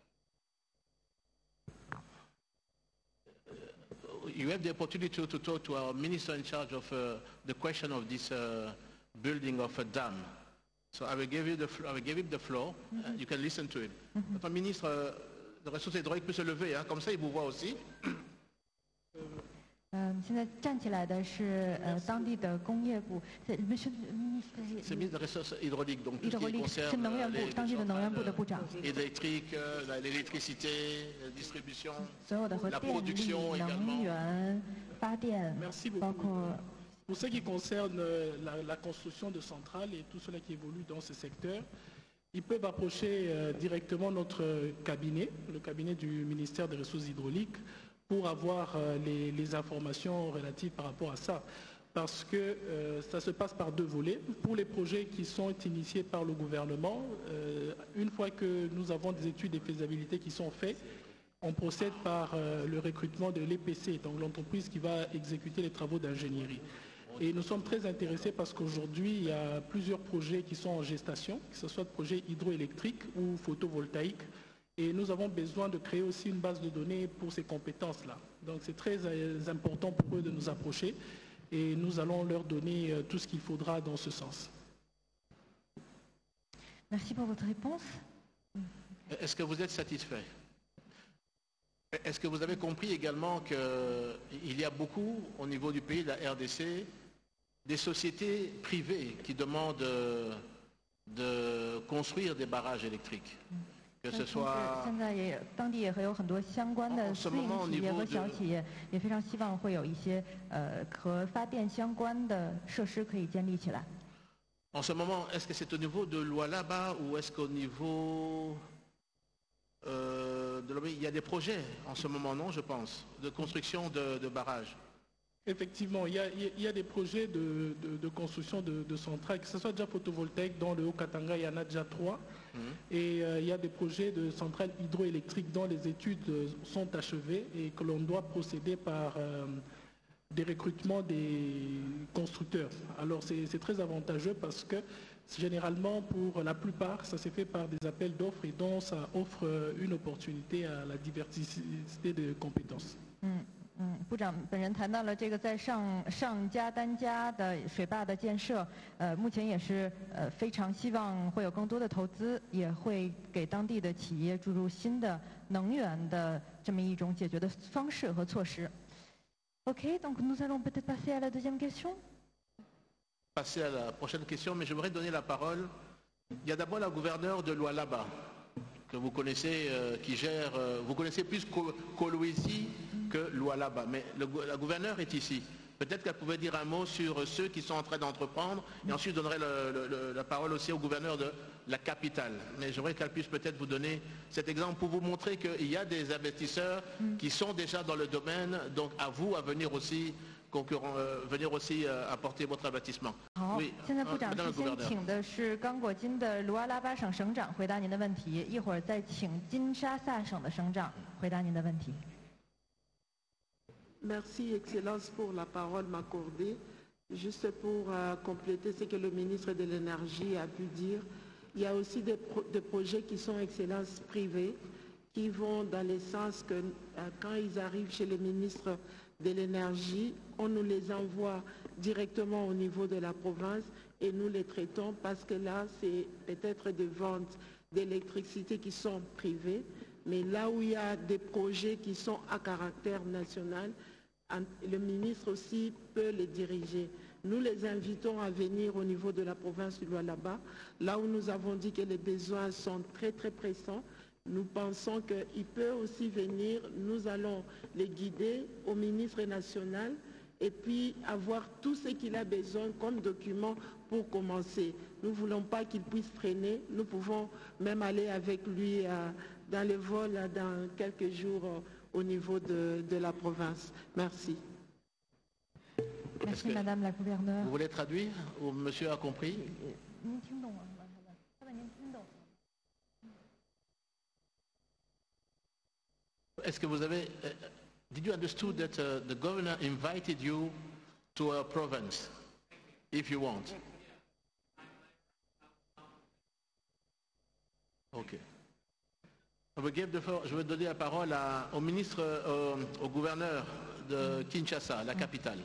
You have the opportunity to, to talk to our minister in charge of uh, the question of this uh, building of a dam. So I will give you the, I will give him the floor. Mm-hmm. uh, you can listen to him. Mm-hmm. Notre ministre euh, de ressources hydrauliques peut se lever, hein, comme ça il vous voit aussi. Um, 现在站起来的是呃当地的工业部。Monsieur le ministre. C'est le ministre des Ressources hydrauliques, donc tout ce qui concerne 是能源部，当地的能源部的部长。 électrique, l'électricité, la distribution, 所有的和 la 电力、 production 能 également. 源、发电， Merci 包 beaucoup. 括 Pour ce qui concerne la, la construction de centrales et tout cela qui évolue dans ce secteur, ils peuvent approcher euh, directement notre cabinet, le cabinet du ministère des Ressources hydrauliques, pour avoir euh, les, les informations relatives par rapport à ça. Parce que euh, ça se passe par deux volets. Pour les projets qui sont initiés par le gouvernement, euh, une fois que nous avons des études de faisabilité qui sont faites, on procède par euh, le recrutement de l'E P C, donc l'entreprise qui va exécuter les travaux d'ingénierie. Et nous sommes très intéressés parce qu'aujourd'hui, il y a plusieurs projets qui sont en gestation, que ce soit de projets hydroélectriques ou photovoltaïques. Et nous avons besoin de créer aussi une base de données pour ces compétences-là. Donc c'est très important pour eux de nous approcher et nous allons leur donner tout ce qu'il faudra dans ce sens. Merci pour votre réponse. Est-ce que vous êtes satisfait? Est-ce que vous avez compris également qu'il y a beaucoup au niveau du pays, de la R D C, des sociétés privées qui demandent de construire des barrages électriques, que ce soit 现在也当地也会有很多相关的私营企业和小企业，也非常希望会有一些呃和发电相关的设施可以建立起来。 En ce moment, est-ce que c'est au niveau de Lualaba ou est-ce qu'au niveau euh, de l'O B I, il y a des projets en ce moment, non, je pense, de construction de, de barrages? Effectivement, il y, a, il y a des projets de, de, de construction de, de centrales, que ce soit déjà photovoltaïque dans le Haut-Katanga, il y en a déjà trois. Mmh. Et euh, il y a des projets de centrales hydroélectriques dont les études sont achevées et que l'on doit procéder par euh, des recrutements des constructeurs. Alors c'est très avantageux parce que généralement, pour la plupart, ça s'est fait par des appels d'offres et donc ça offre une opportunité à la diversité de compétences. Mmh. 嗯，部长本人谈到了这个在上上加丹加的水坝的建设，呃，目前也是呃非常希望会有更多的投资，也会给当地的企业注入新的能源的这么一种解决的方式和措施。OK, donc nous allons peut-être passer à la deuxième question. Passer à la prochaine question, mais je voudrais donner la parole. Il y a d'abord la gouverneure de Lualaba, que vous connaissez, euh, qui gère, euh, vous connaissez plus Kolwezi que Lualaba, mais le, la gouverneure est ici. Peut-être qu'elle pouvait dire un mot sur ceux qui sont en train d'entreprendre et ensuite donnerait le, le, la parole aussi au gouverneur de la capitale. Mais j'aimerais qu'elle puisse peut-être vous donner cet exemple pour vous montrer qu'il y a des investisseurs qui sont déjà dans le domaine, donc à vous à venir aussi concurrent, euh, venir aussi euh, apporter votre investissement. 好， oui, 现在部长事先请的是刚果金的卢阿拉巴省省长回答您的问题，一会儿再请金沙萨省的省长回答您的问题。 Merci, Excellence, pour la parole m'accordée. Juste pour euh, compléter ce que le ministre de l'Énergie a pu dire, il y a aussi des, pro des projets qui sont Excellence privés, qui vont dans le sens que euh, quand ils arrivent chez le ministre de l'Énergie, on nous les envoie directement au niveau de la province et nous les traitons parce que là, c'est peut-être des ventes d'électricité qui sont privées. Mais là où il y a des projets qui sont à caractère national, le ministre aussi peut les diriger. Nous les invitons à venir au niveau de la province du Lualaba, là où nous avons dit que les besoins sont très très pressants. Nous pensons qu'il peut aussi venir, nous allons les guider au ministre national et puis avoir tout ce qu'il a besoin comme document pour commencer. Nous ne voulons pas qu'il puisse freiner, nous pouvons même aller avec lui à dans le vol dans quelques jours au niveau de, de la province. Merci. Merci Madame la gouverneure. Vous voulez traduire ou monsieur a compris? Est-ce que vous avez... Uh, did you understand that uh, the governor invited you to a province, if you want? Okay. Je vais donner la parole à, au ministre, euh, au gouverneur de Kinshasa, la capitale.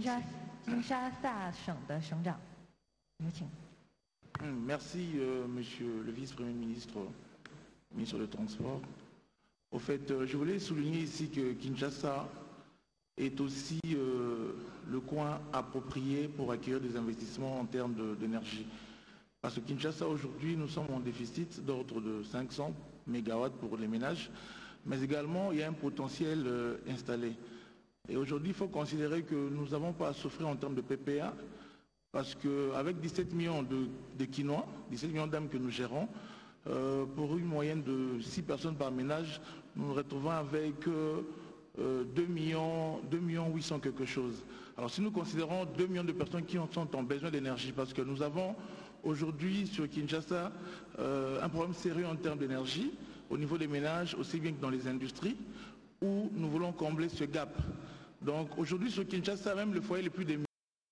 Merci, euh, monsieur le vice-premier ministre, ministre des Transports. Au fait, euh, je voulais souligner ici que Kinshasa est aussi euh, le coin approprié pour accueillir des investissements en termes d'énergie. Parce que Kinshasa, aujourd'hui, nous sommes en déficit d'ordre de cinq cents mégawatts pour les ménages, mais également il y a un potentiel euh, installé. Et aujourd'hui, il faut considérer que nous n'avons pas à souffrir en termes de P P A, parce qu'avec dix-sept millions de, de quinoa, dix-sept millions d'âmes que nous gérons, euh, pour une moyenne de six personnes par ménage, nous nous retrouvons avec euh, deux millions huit cents quelque chose. Alors si nous considérons deux millions de personnes qui sont en besoin d'énergie, parce que nous avons aujourd'hui sur Kinshasa euh, un problème sérieux en termes d'énergie, au niveau des ménages, aussi bien que dans les industries, où nous voulons combler ce gap. Donc aujourd'hui sur Kinshasa, même le foyer le plus démuni,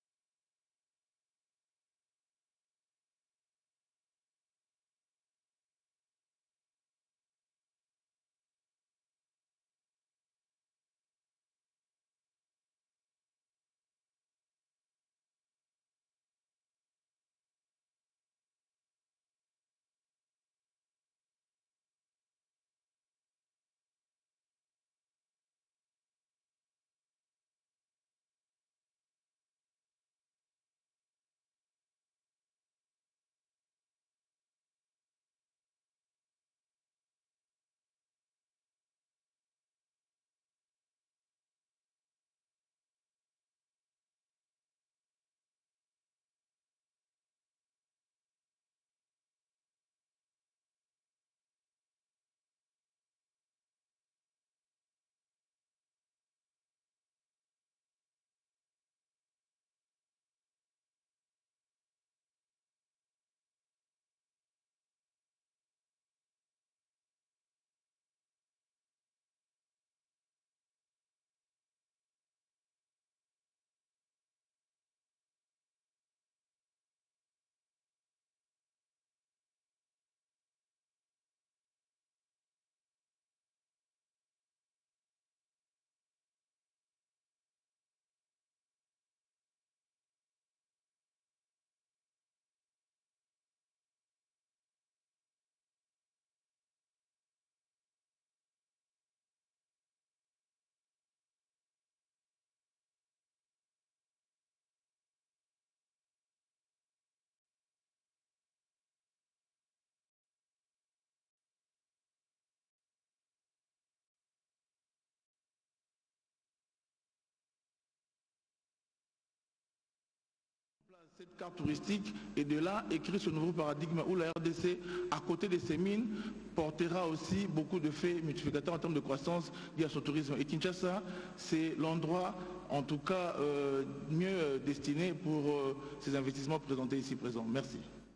cette carte touristique et de là écrire ce nouveau paradigme où la R D C, à côté de ses mines, portera aussi beaucoup de faits multiplicateurs en termes de croissance liés à son tourisme. Et Kinshasa, c'est l'endroit, en tout cas, euh, mieux destiné pour euh, ces investissements présentés ici présents. Merci.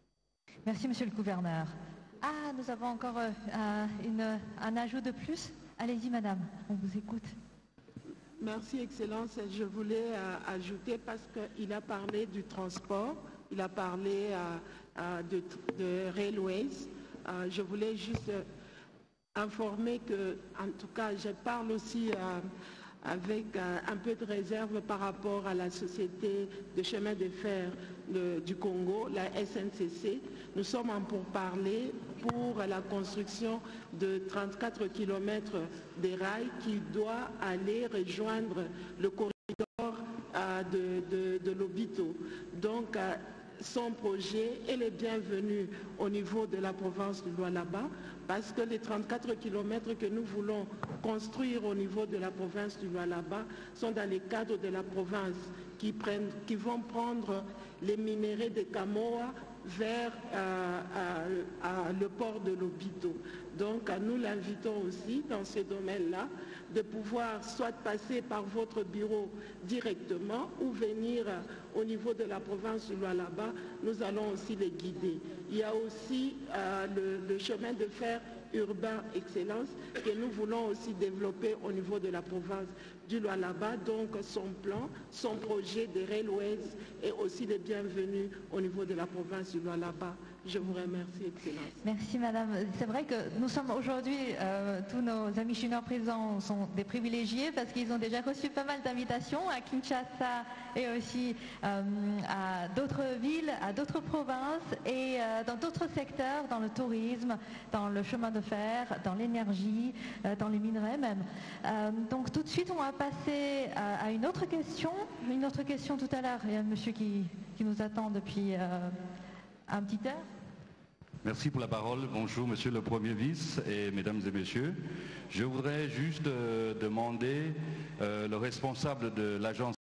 Merci, monsieur le gouverneur. Ah, nous avons encore euh, une, un ajout de plus. Allez-y, madame, on vous écoute. Merci, Excellence. Je voulais euh, ajouter, parce qu'il a parlé du transport, il a parlé euh, euh, de, de railways. Euh, je voulais juste euh, informer que, en tout cas, je parle aussi euh, avec euh, un peu de réserve par rapport à la société de chemin de fer de, du Congo, la S N C C. Nous sommes en pourparlers pour la construction de trente-quatre kilomètres des rails qui doit aller rejoindre le corridor euh, de, de, de l'Obito. Donc, euh, son projet est le bienvenu au niveau de la province du Lualaba, parce que les trente-quatre kilomètres que nous voulons construire au niveau de la province du Lualaba sont dans les cadres de la province qui, prennent, qui vont prendre les minéraux de Kamoa vers euh, à, à le port de l'Obito. Donc nous l'invitons aussi dans ce domaine-là de pouvoir soit passer par votre bureau directement ou venir au niveau de la province du Lualaba. Nous allons aussi les guider. Il y a aussi euh, le, le chemin de fer urbain Excellence que nous voulons aussi développer au niveau de la province du Lualaba. Donc son plan, son projet de railways est aussi le bienvenu au niveau de la province du Lualaba. Je vous remercie, Excellence. Merci, Madame. C'est vrai que nous sommes aujourd'hui, euh, tous nos amis chinois présents sont des privilégiés parce qu'ils ont déjà reçu pas mal d'invitations à Kinshasa et aussi euh, à d'autres villes, à d'autres provinces et euh, dans d'autres secteurs, dans le tourisme, dans le chemin de fer, dans l'énergie, euh, dans les minerais même. Euh, donc tout de suite, on va passer à, à une autre question. Une autre question tout à l'heure. Il y a un monsieur qui, qui nous attend depuis euh, un petit heure. Merci pour la parole. Bonjour Monsieur le Premier Vice et Mesdames et Messieurs. Je voudrais juste euh, demander euh, le responsable de l'agence